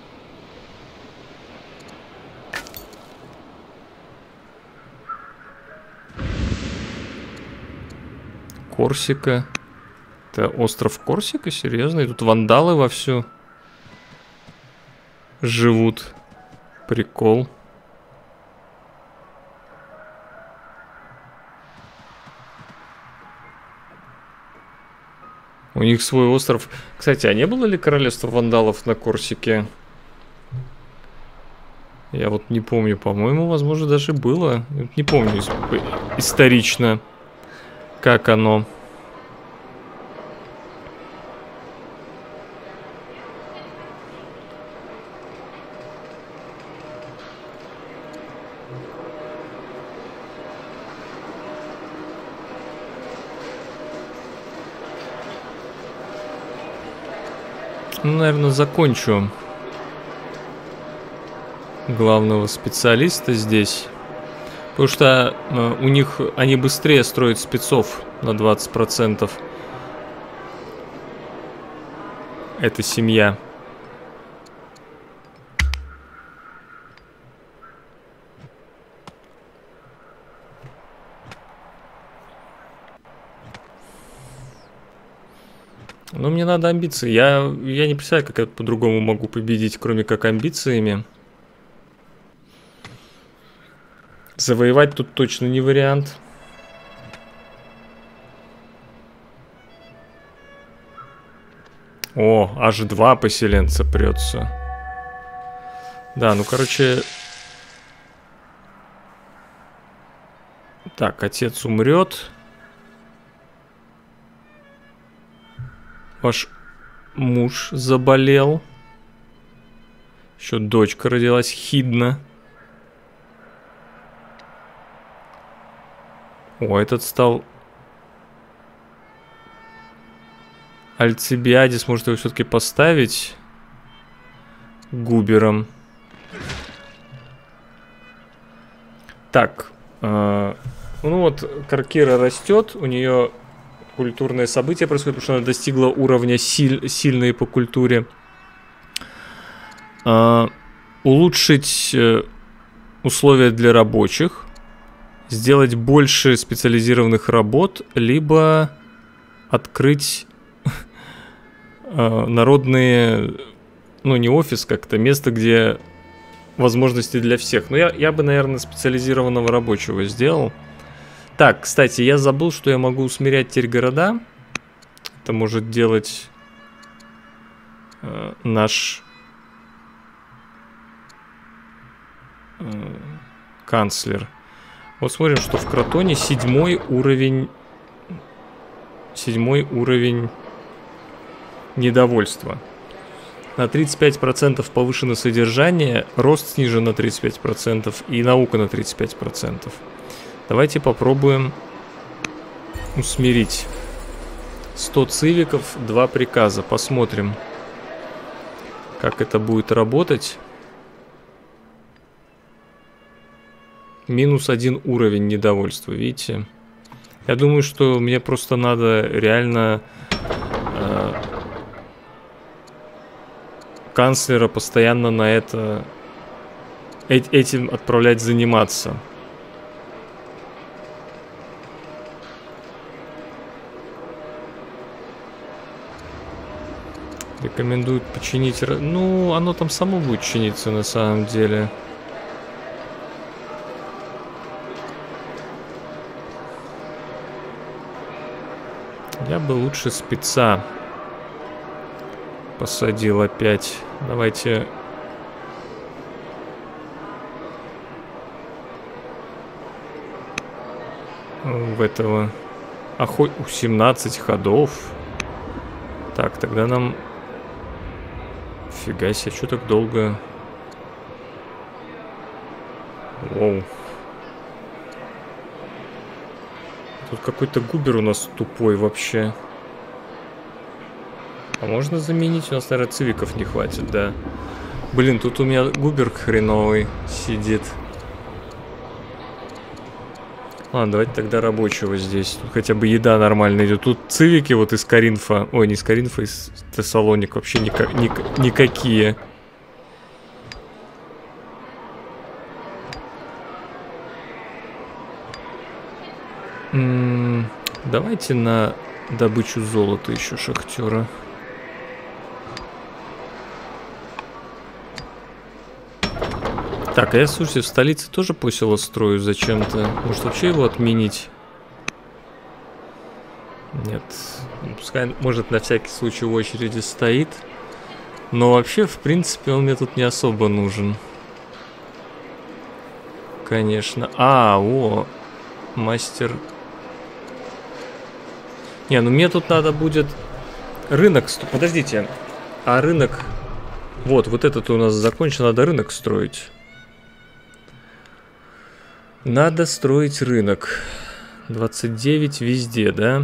Корсика. Это остров Корсика? Серьезно? И тут вандалы вовсю живут. Прикол. У них свой остров. Кстати, а не было ли королевства вандалов на Корсике? Я вот не помню. По-моему, возможно, даже было. Не помню исторично, как оно. Ну, наверное, закончу главного специалиста здесь. Потому что э, у них они быстрее строят спецов на двадцать процентов. Это семья. Но мне надо амбиции. Я, я не представляю, как я по-другому могу победить, кроме как амбициями. Завоевать тут точно не вариант. О, аж два поселенца прется. Да, ну короче... Так, отец умрет. Ваш муж заболел. Еще дочка родилась, Хидна. О, этот стал... Альцибиадис, может его все-таки поставить губером. Так. Э, ну вот, Каркира растет, у нее культурное событие происходит, потому что она достигла уровня силь, сильной по культуре. Э, улучшить э, условия для рабочих. сделать больше специализированных работ, либо открыть народные, ну не офис как-то, место, где возможности для всех. Но я, я бы, наверное, специализированного рабочего сделал. Так, кстати, я забыл, что я могу усмирять теперь города. Это может делать э, наш э, канцлер. Вот смотрим, что в Кротоне седьмой уровень, седьмой уровень недовольства. На тридцать пять процентов повышено содержание, рост снижен на тридцать пять процентов и наука на тридцать пять процентов. Давайте попробуем усмирить. сто цивиков, два приказа. Посмотрим, как это будет работать. Минус один уровень недовольства, видите? Я думаю, что мне просто надо реально э, канцлера постоянно на это э, этим отправлять заниматься. Рекомендуют починить. Ну, оно там само будет чиниться на самом деле. Я бы лучше спеца посадил опять. Давайте. В этого. Охот... семнадцать ходов. Так, тогда нам... Фига себе, что так долго? Воу. Тут какой-то губер у нас тупой вообще. А можно заменить? У нас, наверное, цивиков не хватит, да. Блин, тут у меня губер хреновый сидит. Ладно, давайте тогда рабочего здесь. Тут хотя бы еда нормально идет. Тут цивики вот из Коринфа. Ой, не из Коринфа, из Тессалоник. Вообще ника ник никакие. М-м, давайте на добычу золота еще шахтера. Так, а я, слушайте, в столице тоже посело строю зачем-то. Может, вообще его отменить? Нет. Пускай, может, на всякий случай в очереди стоит. Но вообще, в принципе, он мне тут не особо нужен. Конечно. А, о, мастер. Не, ну мне тут надо будет рынок... Подождите. А рынок... Вот, вот этот у нас закончен. Надо рынок строить. Надо строить рынок. двадцать девять везде, да?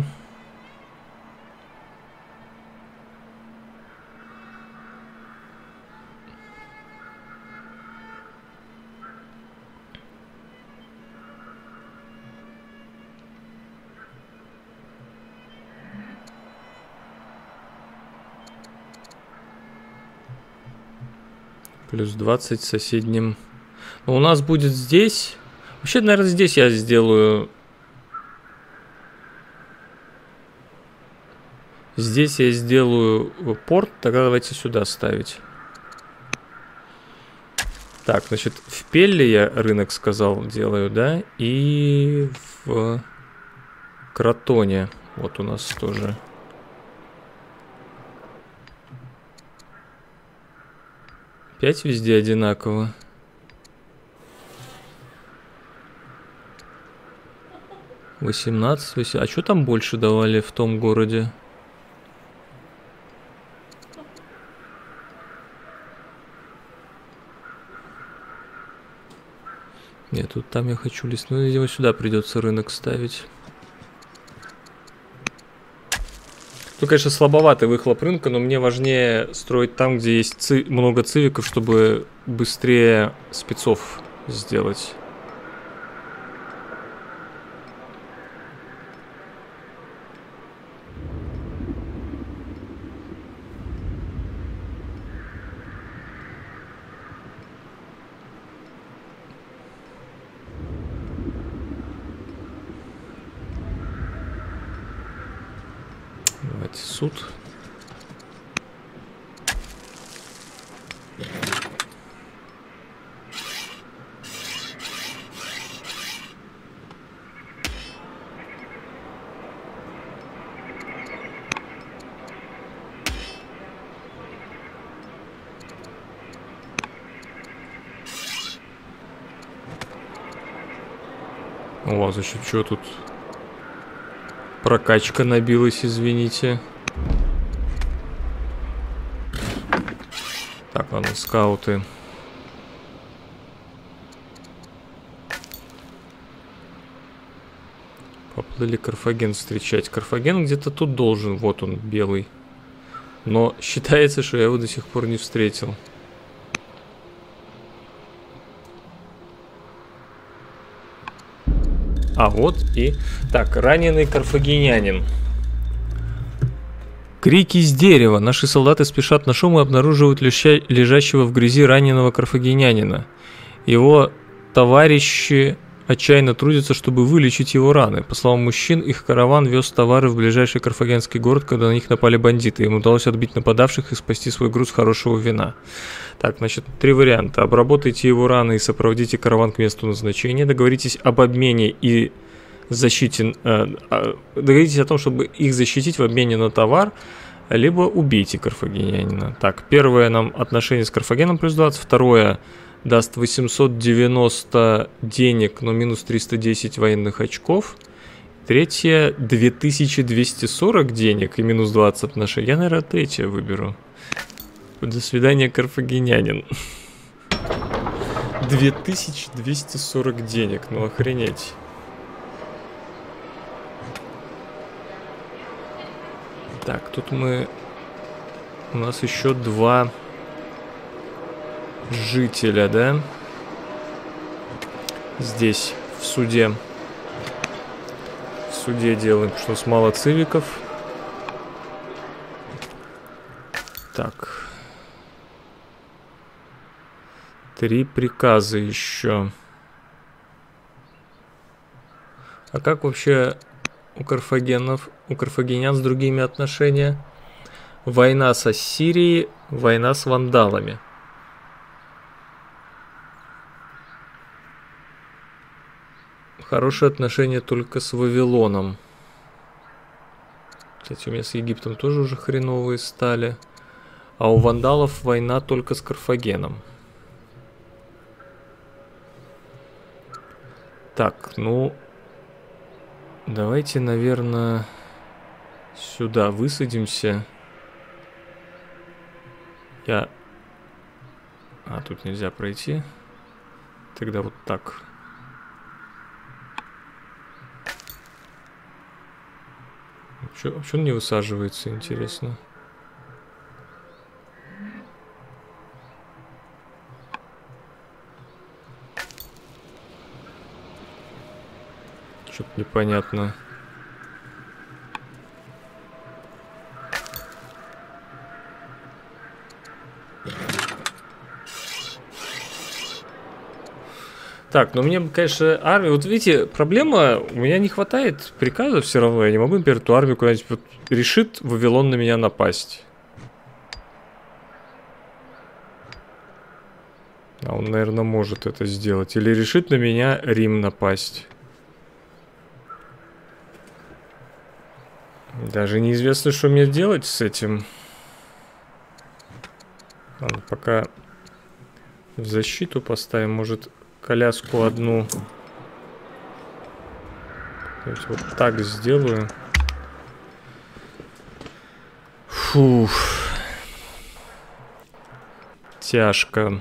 Плюс двадцать в соседнем. Но у нас будет здесь... Вообще, наверное, здесь я сделаю... Здесь я сделаю порт, тогда давайте сюда ставить. Так, значит, в Пелле я рынок, сказал, делаю, да? И в Кротоне. Вот у нас тоже. Пять везде одинаково. восемнадцать, восемнадцать. А что там больше давали в том городе? Нет, тут там я хочу лесной, его сюда придется рынок ставить. Ну, конечно, слабоватый выхлоп рынка, но мне важнее строить там, где есть ци много цивиков, чтобы быстрее спецов сделать. суд. О, за счет чего тут прокачка набилась, извините. Так, ладно, скауты. Поплыли Карфаген встречать. Карфаген где-то тут должен, вот он, белый. Но считается, что я его до сих пор не встретил. А вот и... Так, раненый карфагенянин. Крики с дерева. Наши солдаты спешат на шум и обнаруживают лежа... лежащего в грязи раненого карфагенянина. Его товарищи отчаянно трудятся, чтобы вылечить его раны. По словам мужчин, их караван вез товары в ближайший карфагенский город, когда на них напали бандиты. Им удалось отбить нападавших и спасти свой груз хорошего вина. Так, значит, три варианта. Обработайте его раны и сопроводите караван к месту назначения. Договоритесь об обмене и защите... Э, э, договоритесь о том, чтобы их защитить в обмене на товар, либо убейте карфагенянина. Так, первое нам отношение с Карфагеном плюс двадцать. Второе даст восемьсот девяносто денег, но минус триста десять военных очков. Третье две тысячи двести сорок денег и минус двадцать отношений. Я, наверное, третье выберу. До свидания, карфагенянин. две тысячи двести сорок денег, ну охренеть. Так, тут мы... У нас еще два жителя, да? Здесь, в суде. В суде делаем, что у нас мало цивиков. Так. Три приказа еще. А как вообще у карфагенов, у карфагенян с другими отношения? Война с Ассирией, война с вандалами. Хорошие отношения только с Вавилоном. Кстати, у меня с Египтом тоже уже хреновые стали. А у вандалов война только с Карфагеном. Так, ну... Давайте, наверное, сюда высадимся. Я... А, тут нельзя пройти. Тогда вот так. Чё, чё он не высаживается, интересно? Что-то непонятно. Так, ну мне, конечно, армия... Вот видите, проблема... У меня не хватает приказов все равно. Я не могу, например, эту армию куда-нибудь... Вот, решит Вавилон на меня напасть. А он, наверное, может это сделать. Или решит на меня Рим напасть. Даже неизвестно, что мне делать с этим. Ладно, пока в защиту поставим. Может, коляску одну. Вот так сделаю. Фух. Тяжко.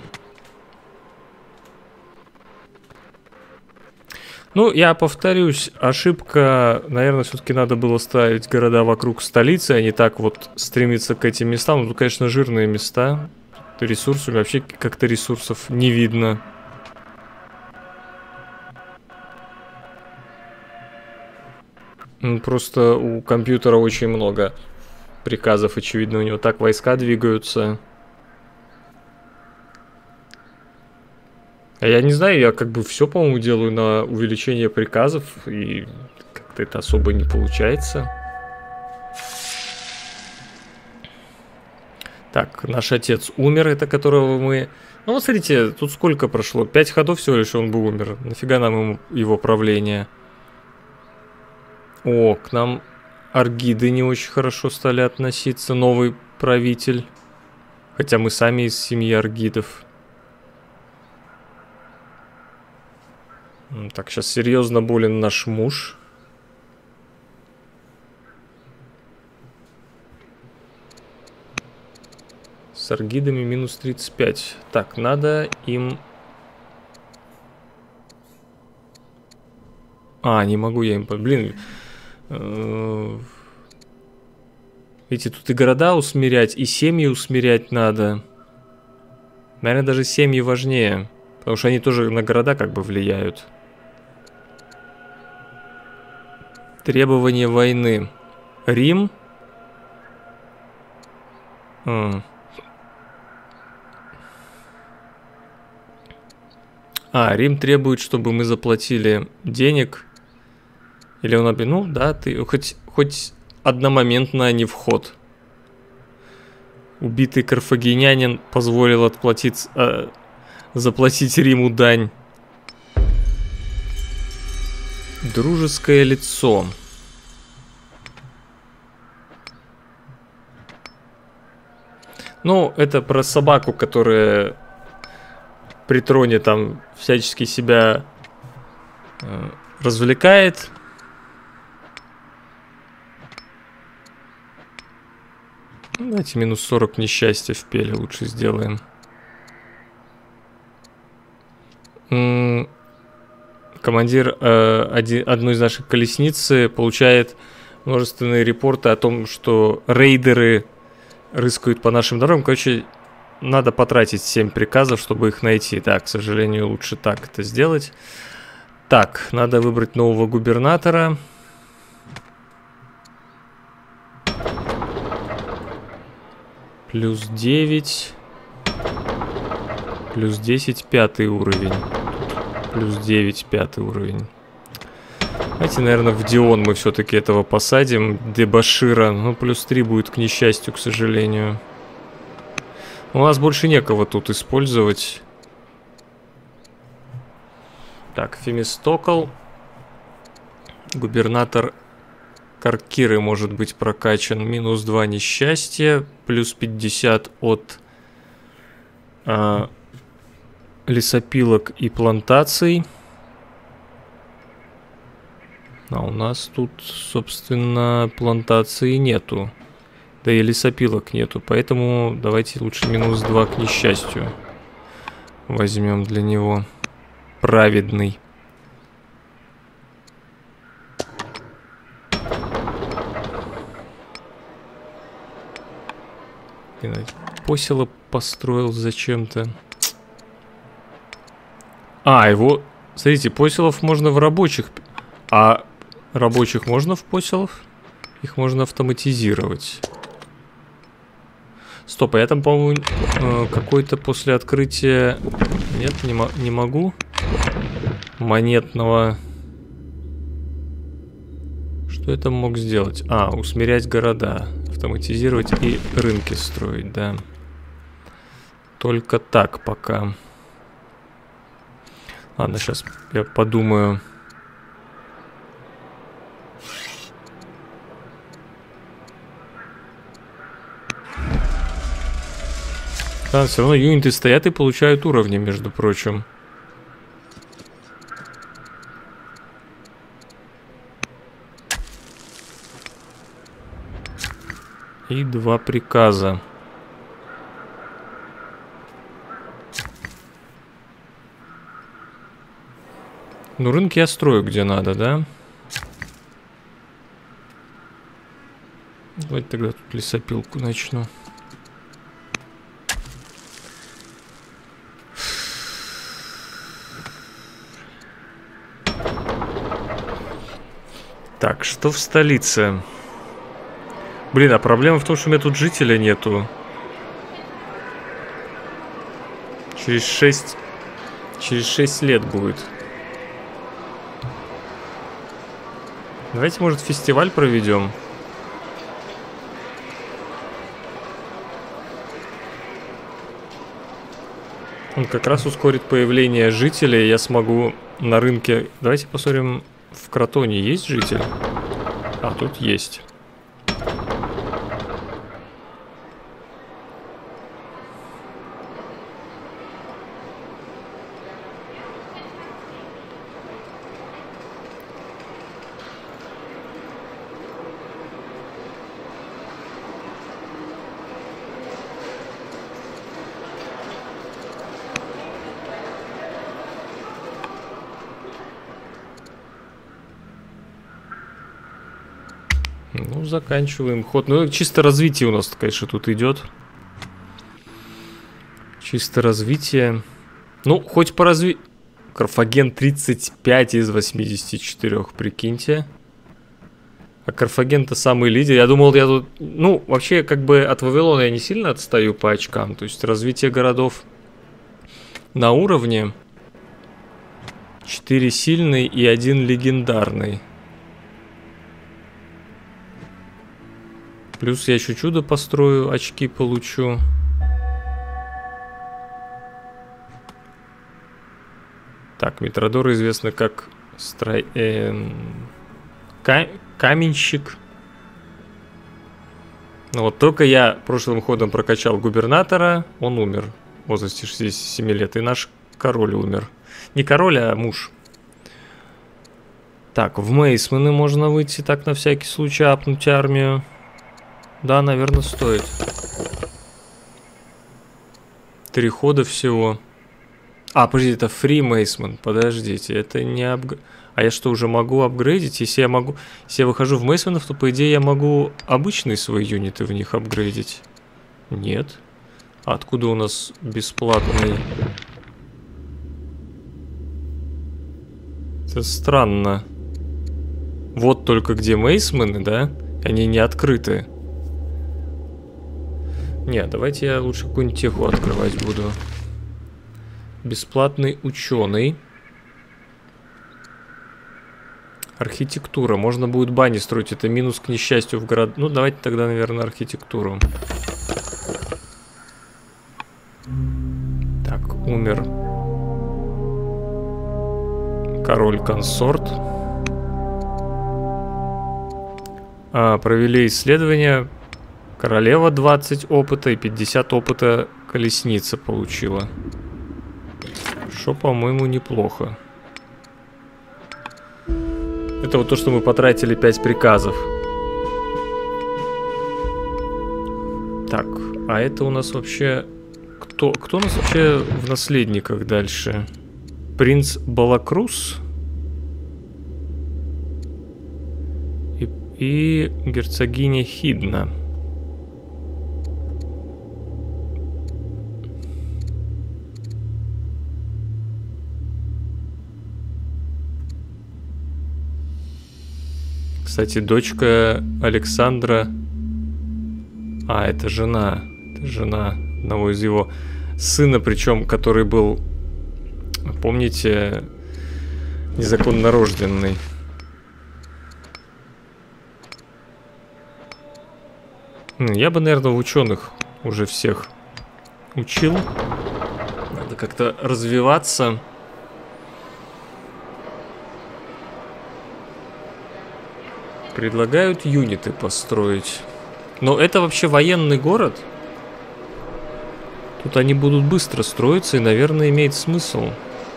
Ну, я повторюсь, ошибка, наверное, все-таки надо было ставить города вокруг столицы, а не так вот стремиться к этим местам. Ну, тут, конечно, жирные места. Ресурсы, вообще как-то ресурсов не видно. Ну, просто у компьютера очень много приказов, очевидно, у него так войска двигаются. А я не знаю, я как бы все, по-моему, делаю на увеличение приказов, и как-то это особо не получается. Так, наш отец умер, это которого мы... Ну вот смотрите, тут сколько прошло? Пять ходов всего лишь, он бы умер. Нафига нам ему его правление? О, к нам аргиды не очень хорошо стали относиться. Новый правитель. Хотя мы сами из семьи аргидов. Так, сейчас серьезно болен наш муж. С аргидами минус тридцать пять. Так, надо им... А, не могу я им... Блин. Видите, тут и города усмирять, и семьи усмирять надо. Наверное, даже семьи важнее. Потому что они тоже на города как бы влияют. Требования войны. Рим. А, а Рим требует, чтобы мы заплатили денег. Или он обвинул, да, ты хоть, хоть одномоментно, а не вход. Убитый карфагенянин позволил отплатить, э, заплатить Риму дань. Дружеское лицо. Ну, это про собаку, которая при троне там всячески себя э, развлекает. Давайте минус сорок несчастья в пеле лучше сделаем. М-м- командир э, один, одной из наших колесниц получает множественные репорты о том, что рейдеры рыскают по нашим дорогам. Короче, надо потратить семь приказов, чтобы их найти. Да, к сожалению, лучше так это сделать. Так, надо выбрать нового губернатора. Плюс девять. Плюс десять, пятый уровень. Плюс девять, пятый уровень. Давайте, наверное, в Дион мы все-таки этого посадим. Дебашира. Ну, плюс три будет, к несчастью, к сожалению. У нас больше некого тут использовать. Так, Фемистокл. Губернатор Каркиры может быть прокачан. Минус два несчастья. Плюс пятьдесят от а, лесопилок и плантаций. А у нас тут, собственно, плантации нету. Да и лесопилок нету. Поэтому давайте лучше минус два к несчастью возьмем для него. Праведный. Посело построил зачем-то. А, его... Смотрите, поселов можно в рабочих... А рабочих можно в поселов? Их можно автоматизировать. Стоп, а я там, по-моему, какой-то после открытия... Нет, не, мо не могу. Монетного... Что я там мог сделать? А, усмирять города. Автоматизировать и рынки строить, да. Только так пока. Ладно, сейчас я подумаю. Да, все равно юниты стоят и получают уровни, между прочим. И два приказа. Ну, рынки я строю где надо, да? Давайте тогда тут лесопилку начну. Так, что в столице? Блин, а проблема в том, что у меня тут жителя нету. Через шесть... Через шесть лет будет. Давайте, может, фестиваль проведем. Он как раз ускорит появление жителей, я смогу на рынке... Давайте посмотрим, в Кротоне есть житель? А, тут есть. Ну, заканчиваем ход. Ну, чисто развитие у нас, конечно, тут идет. Чисто развитие. Ну, хоть по развитию... Карфаген тридцать пять из восьмидесяти четырёх, прикиньте. А Карфаген-то самый лидер. Я думал, я тут... Ну, вообще, как бы от Вавилона я не сильно отстаю по очкам. То есть развитие городов на уровне. четыре сильный и один легендарный. Плюс я еще чудо построю, очки получу. Так, Митродор известно как стро... э... Ка... каменщик. Ну вот только я прошлым ходом прокачал губернатора, он умер в возрасте шестидесяти семи лет. И наш король умер. Не король, а муж. Так, в Мейсмены можно выйти так на всякий случай, апнуть армию. Да, наверное, стоит. Три хода всего. А, подождите, это фри Мейсман. Подождите, это не апгрейд. А я что, уже могу апгрейдить? Если я могу... Если я выхожу в Мейсманов, то, по идее, я могу обычные свои юниты в них апгрейдить. Нет. А откуда у нас бесплатный? Это странно. Вот только где Мейсмены, да? Они не открыты. Не, давайте я лучше какую-нибудь теху открывать буду. Бесплатный ученый. Архитектура. Можно будет бани строить. Это минус к несчастью в город. Ну, давайте тогда, наверное, архитектуру. Так, умер. Король-консорт. А, провели исследование. Королева двадцать опыта и пятьдесят опыта колесница получила. Что, по-моему, неплохо. Это вот то, что мы потратили пять приказов. Так, а это у нас вообще... Кто, кто у нас вообще в наследниках дальше? Принц Балакрус? И, и герцогиня Хидна. Кстати, дочка Александра... А, это жена. Это жена одного из его сына, причем, который был, помните, незаконно рожденный. Я бы, наверное, в ученых уже всех учил. Надо как-то развиваться. Предлагают юниты построить. Но это вообще военный город. Тут они будут быстро строиться и, наверное, имеет смысл.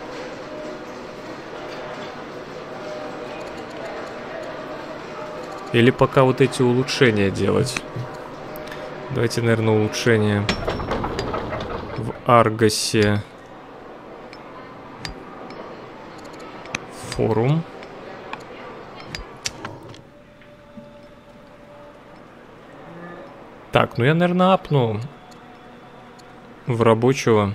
Или пока вот эти улучшения делать. Давайте, наверное, улучшения в Аргосе. Форум. Так, ну я, наверное, апну в рабочего.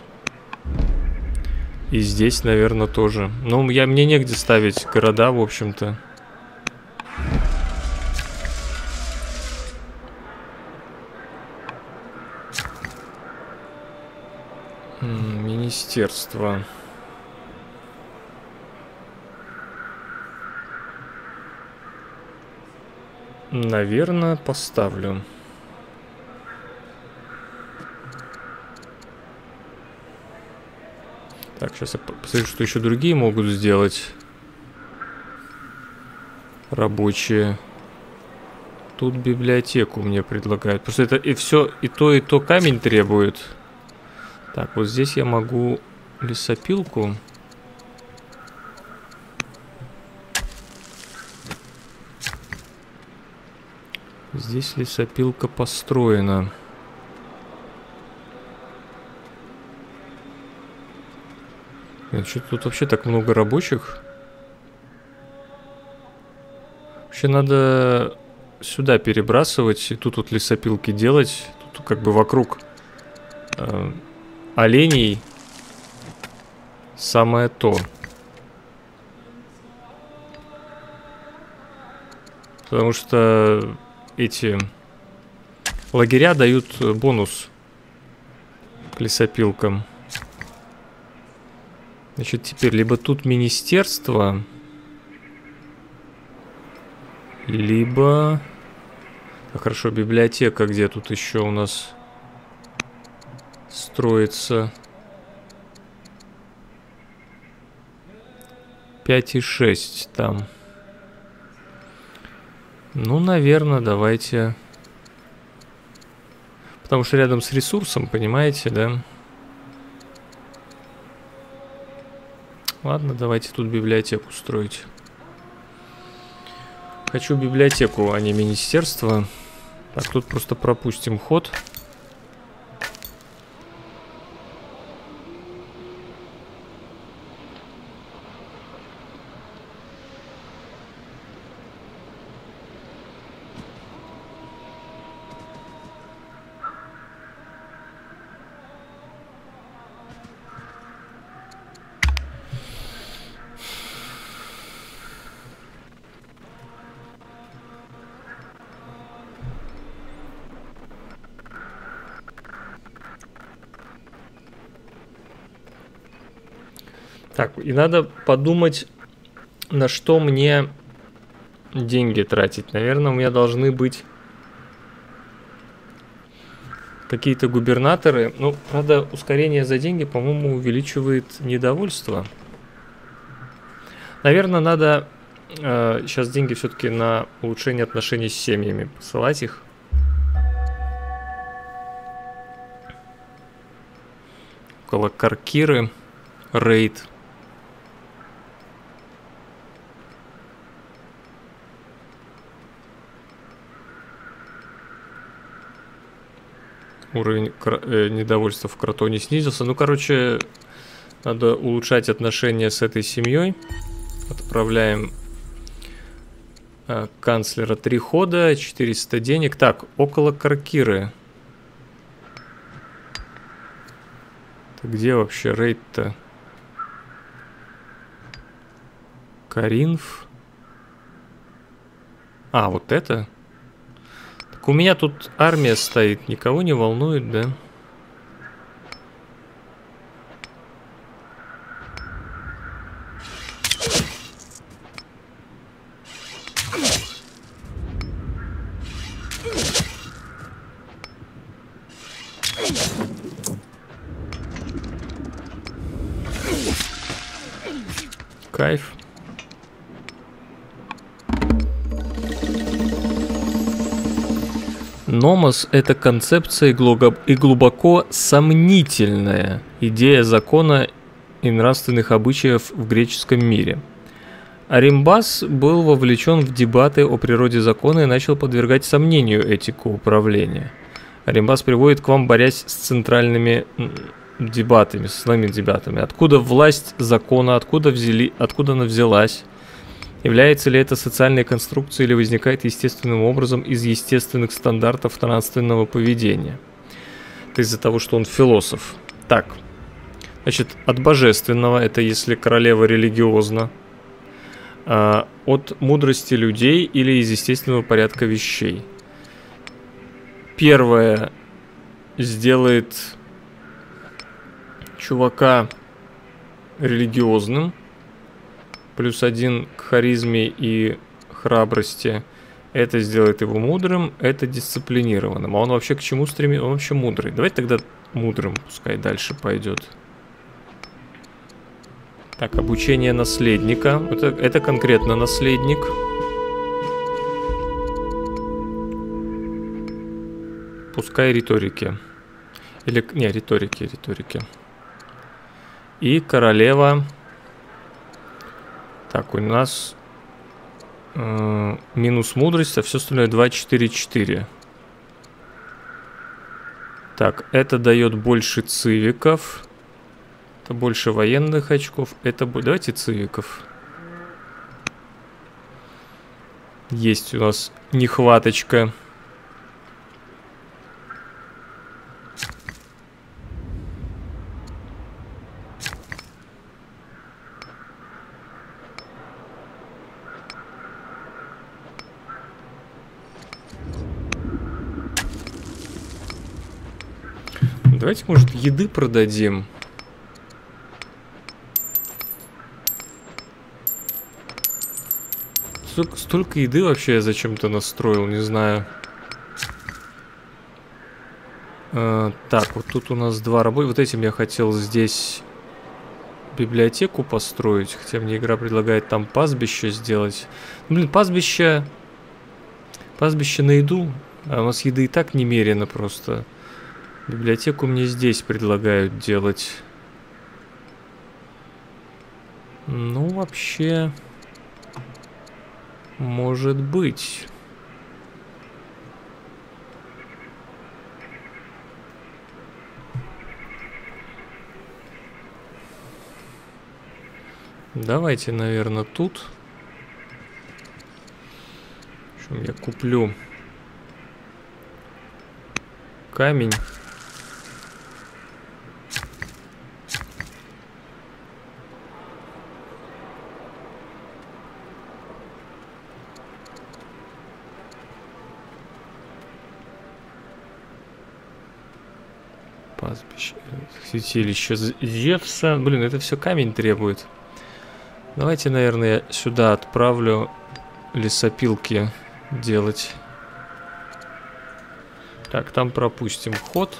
И здесь, наверное, тоже. Ну, я, мне негде ставить города, в общем-то. Министерство. Наверное, поставлю. Так, сейчас я посмотрю, что еще другие могут сделать. Рабочие. Тут библиотеку мне предлагают. Просто это и все, и то, и то камень требует. Так, вот здесь я могу лесопилку. Здесь лесопилка построена. Что-то тут вообще так много рабочих. Вообще надо сюда перебрасывать и тут вот лесопилки делать. Тут как бы вокруг э, оленей самое то. Потому что эти лагеря дают бонус к лесопилкам. Значит, теперь либо тут министерство, либо... А, хорошо, библиотека, где тут еще у нас строится. пять и шесть там. Ну, наверное, давайте... Потому что рядом с ресурсом, понимаете, да? Ладно, давайте тут библиотеку строить. Хочу библиотеку, а не министерство. Так, тут просто пропустим ход. Так, и надо подумать, на что мне деньги тратить. Наверное, у меня должны быть какие-то губернаторы. Ну, правда, ускорение за деньги, по-моему, увеличивает недовольство. Наверное, надо э, сейчас деньги все-таки на улучшение отношений с семьями посылать их. Около Каркиры рейд. Уровень э, недовольства в Кротоне снизился. Ну, короче, надо улучшать отношения с этой семьей. Отправляем э, канцлера три хода, четыреста денег. Так, около Каркиры. Где вообще рейд-то? Каринф. А, вот это? У меня тут армия стоит, никого не волнует, да? Кайф. Номос — это концепция и глубоко сомнительная идея закона и нравственных обычаев в греческом мире. Аримбас был вовлечен в дебаты о природе закона и начал подвергать сомнению этику управления. Аримбас приводит к вам, борясь с центральными дебатами, с основными дебатами. Откуда власть закона, откуда, взяли, откуда она взялась? Является ли это социальной конструкцией или возникает естественным образом из естественных стандартов нравственного поведения? Это из-за того, что он философ. Так, значит, от божественного, это если королева религиозна, а, от мудрости людей или из естественного порядка вещей. Первое сделает чувака религиозным. Плюс один к харизме и храбрости. Это сделает его мудрым, это дисциплинированным. А он вообще к чему стремится? Он вообще мудрый. Давайте тогда мудрым, пускай дальше пойдет. Так, обучение наследника. Это, это конкретно наследник. Пускай риторики. Или, не, риторики, риторики. И королева. Так, у нас э, минус мудрость, а все остальное два, четыре, четыре. Так, это дает больше цивиков. Это больше военных очков. Это будет... Давайте цивиков. Есть у нас нехваточка. Давайте, может, еды продадим. Столько, столько еды вообще я зачем-то настроил, не знаю. А, так, вот тут у нас два рабочих. Вот этим я хотел здесь библиотеку построить. Хотя мне игра предлагает там пастбище сделать. Ну, блин, пастбище... Пастбище на еду. А у нас еды и так немерено просто. Библиотеку мне здесь предлагают делать. Ну, вообще... Может быть. Давайте, наверное, тут. В общем, я куплю камень. Пастбище, святилище Зевса. Блин, это все камень требует. Давайте, наверное, я сюда отправлю лесопилки делать. Так, там пропустим ход.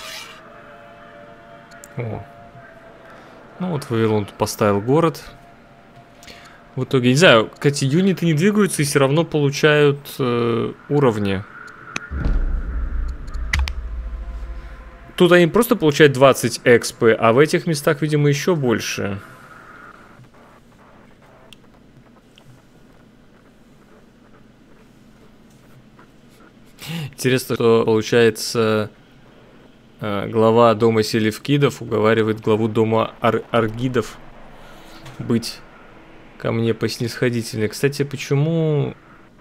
О. Ну вот Вавилон тут поставил город. В итоге, не знаю, кстати, юниты не двигаются и все равно получают э, уровни. Тут они просто получают двадцать экспы, а в этих местах, видимо, еще больше. Интересно, что получается глава дома Селевкидов уговаривает главу дома Ар Аргидов быть ко мне поснисходительнее. Кстати, почему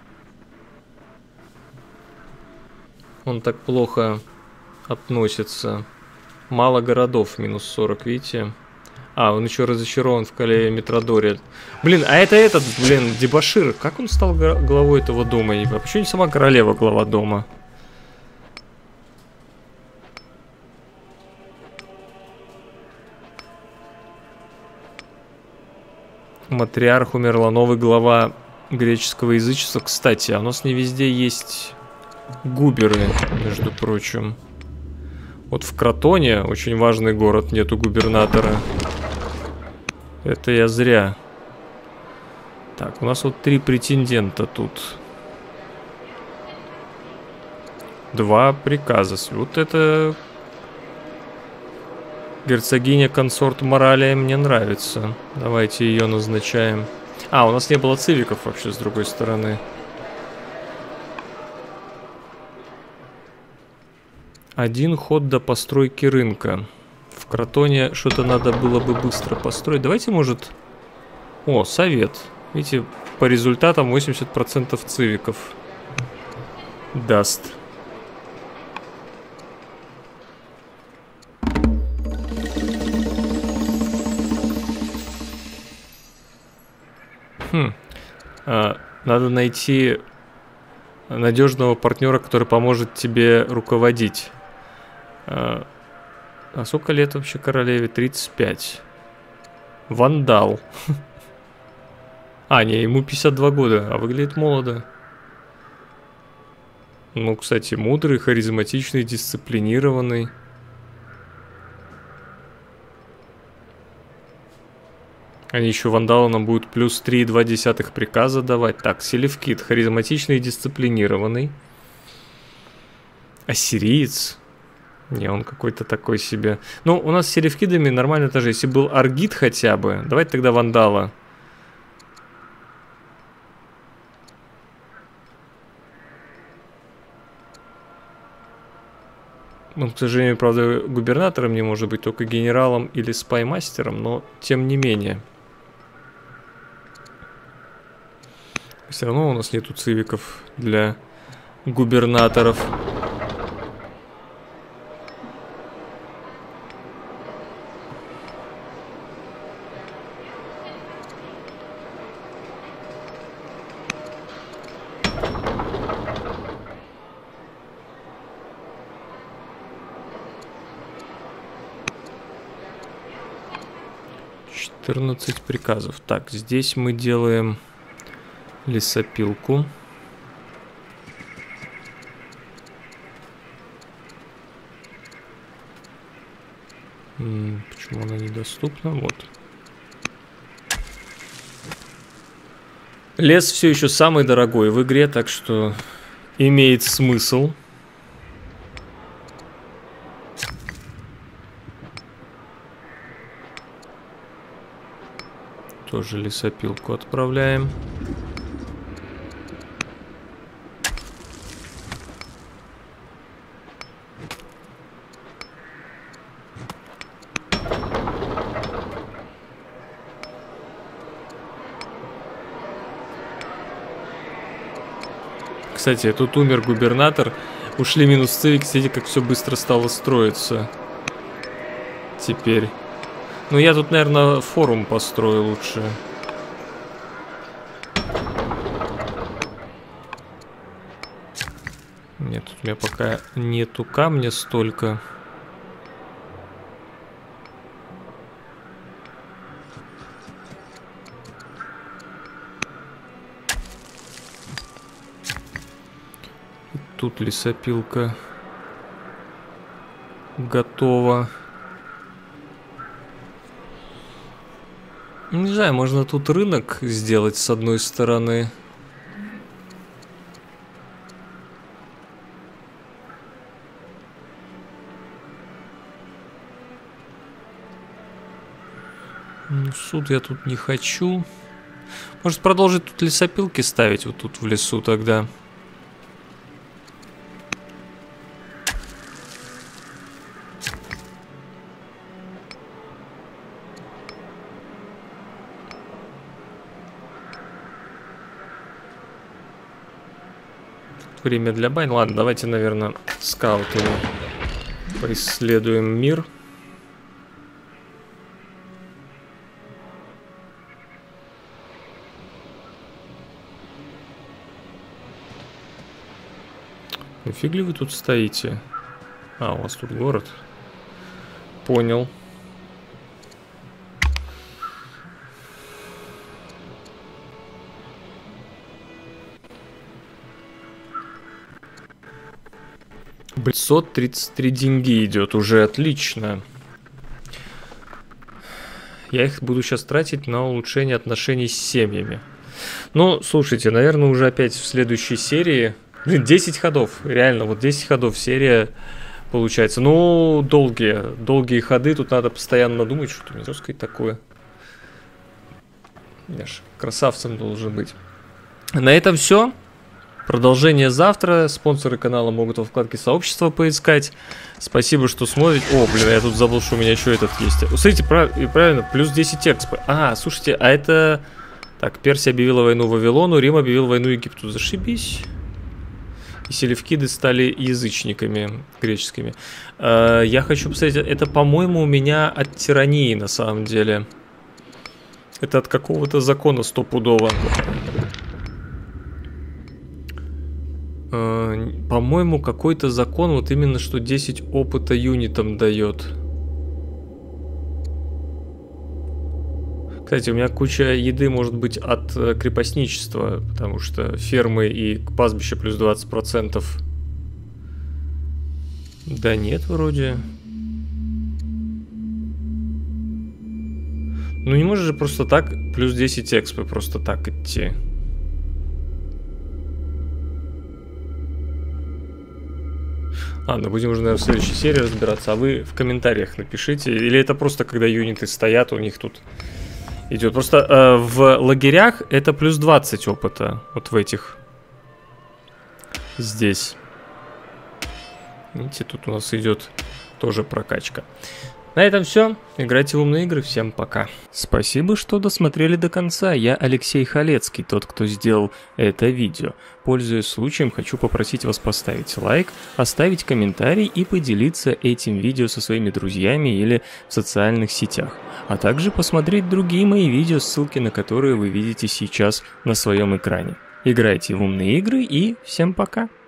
он так плохо относится? Мало городов, минус сорок, видите? А, он еще разочарован в королеве Митродоре. Блин, а это этот, блин, дебошир. Как он стал главой этого дома? А почему не сама королева глава дома? Матриарх умерла, новый глава греческого язычества. Кстати, а у нас не везде есть губеры, между прочим. Вот в Кротоне, очень важный город, нету губернатора. Это я зря. Так, у нас вот три претендента тут. Два приказа. Вот это... Герцогиня-консорт Моралия мне нравится. Давайте ее назначаем. А, у нас не было цивиков вообще с другой стороны. Один ход до постройки рынка. В Кротоне что-то надо было бы быстро построить. Давайте, может... О, совет. Видите, по результатам восемьдесят процентов цивиков даст. Хм. А, надо найти надежного партнера, который поможет тебе руководить. А, а сколько лет вообще королеве? тридцать пять. Вандал. А, не, ему пятьдесят два года, а выглядит молодо. Ну, кстати, мудрый, харизматичный, дисциплинированный. Они еще вандалы нам будут плюс три и два десятых приказа давать. Так, Селевкид, харизматичный и дисциплинированный. Ассириец. Не, он какой-то такой себе. Ну, у нас с Селевкидами нормально тоже. Если был Аргит хотя бы. Давайте тогда вандала. Он, к сожалению, правда, губернатором не может быть, только генералом или спаймастером, но тем не менее. Все равно у нас нету цивиков для губернаторов. четырнадцать приказов. Так, здесь мы делаем лесопилку. М-м, почему она недоступна? Вот. Лес все еще самый дорогой в игре, так что имеет смысл. Тоже лесопилку отправляем. Кстати, тут умер губернатор. Ушли минус цивик. Смотрите, как все быстро стало строиться. Теперь. Ну, я тут, наверное, форум построю лучше. Нет, тут у меня пока нету камня столько. Тут лесопилка готова. Не знаю, можно тут рынок сделать с одной стороны. Ну, суд я тут не хочу. Может продолжить тут лесопилки ставить вот тут в лесу тогда. Время для бань. Ладно, давайте, наверное, скаутами поисследуем мир. Ну, фиг ли вы тут стоите? А, у вас тут город. Понял. пятьсот тридцать три деньги идет, уже отлично. Я их буду сейчас тратить на улучшение отношений с семьями. Ну, слушайте, наверное, уже опять в следующей серии... Блин, десять ходов, реально, вот десять ходов серия получается. Ну, долгие, долгие ходы, тут надо постоянно думать, что-то мне сказать такое. Я ж красавцем должен быть. На этом все. Продолжение завтра. Спонсоры канала могут во вкладке сообщества поискать. Спасибо, что смотрите. О, блин, я тут забыл, что у меня еще этот есть. Смотрите, прав... правильно, плюс десять экспо. А, слушайте, а это... Так, Персия объявила войну Вавилону, Рим объявил войну Египту. Зашибись. И селевкиды стали язычниками греческими. А, я хочу посмотреть, это, по-моему, у меня от тирании на самом деле. Это от какого-то закона стопудово. По-моему, какой-то закон вот именно что десять опыта юнитам дает. Кстати, у меня куча еды может быть от крепостничества, потому что фермы и пастбища плюс двадцать процентов. Да нет, вроде. Ну не можешь же просто так плюс десять экспы просто так идти. Ладно, будем уже, наверное, в следующей серии разбираться, а вы в комментариях напишите. Или это просто когда юниты стоят, у них тут идет. Просто э, в лагерях это плюс двадцать опыта, вот в этих. Здесь. Видите, тут у нас идет тоже прокачка. На этом все. Играйте в умные игры. Всем пока. Спасибо, что досмотрели до конца. Я Алексей Халецкий, тот, кто сделал это видео. Пользуясь случаем, хочу попросить вас поставить лайк, оставить комментарий и поделиться этим видео со своими друзьями или в социальных сетях. А также посмотреть другие мои видео, ссылки на которые вы видите сейчас на своем экране. Играйте в умные игры и всем пока.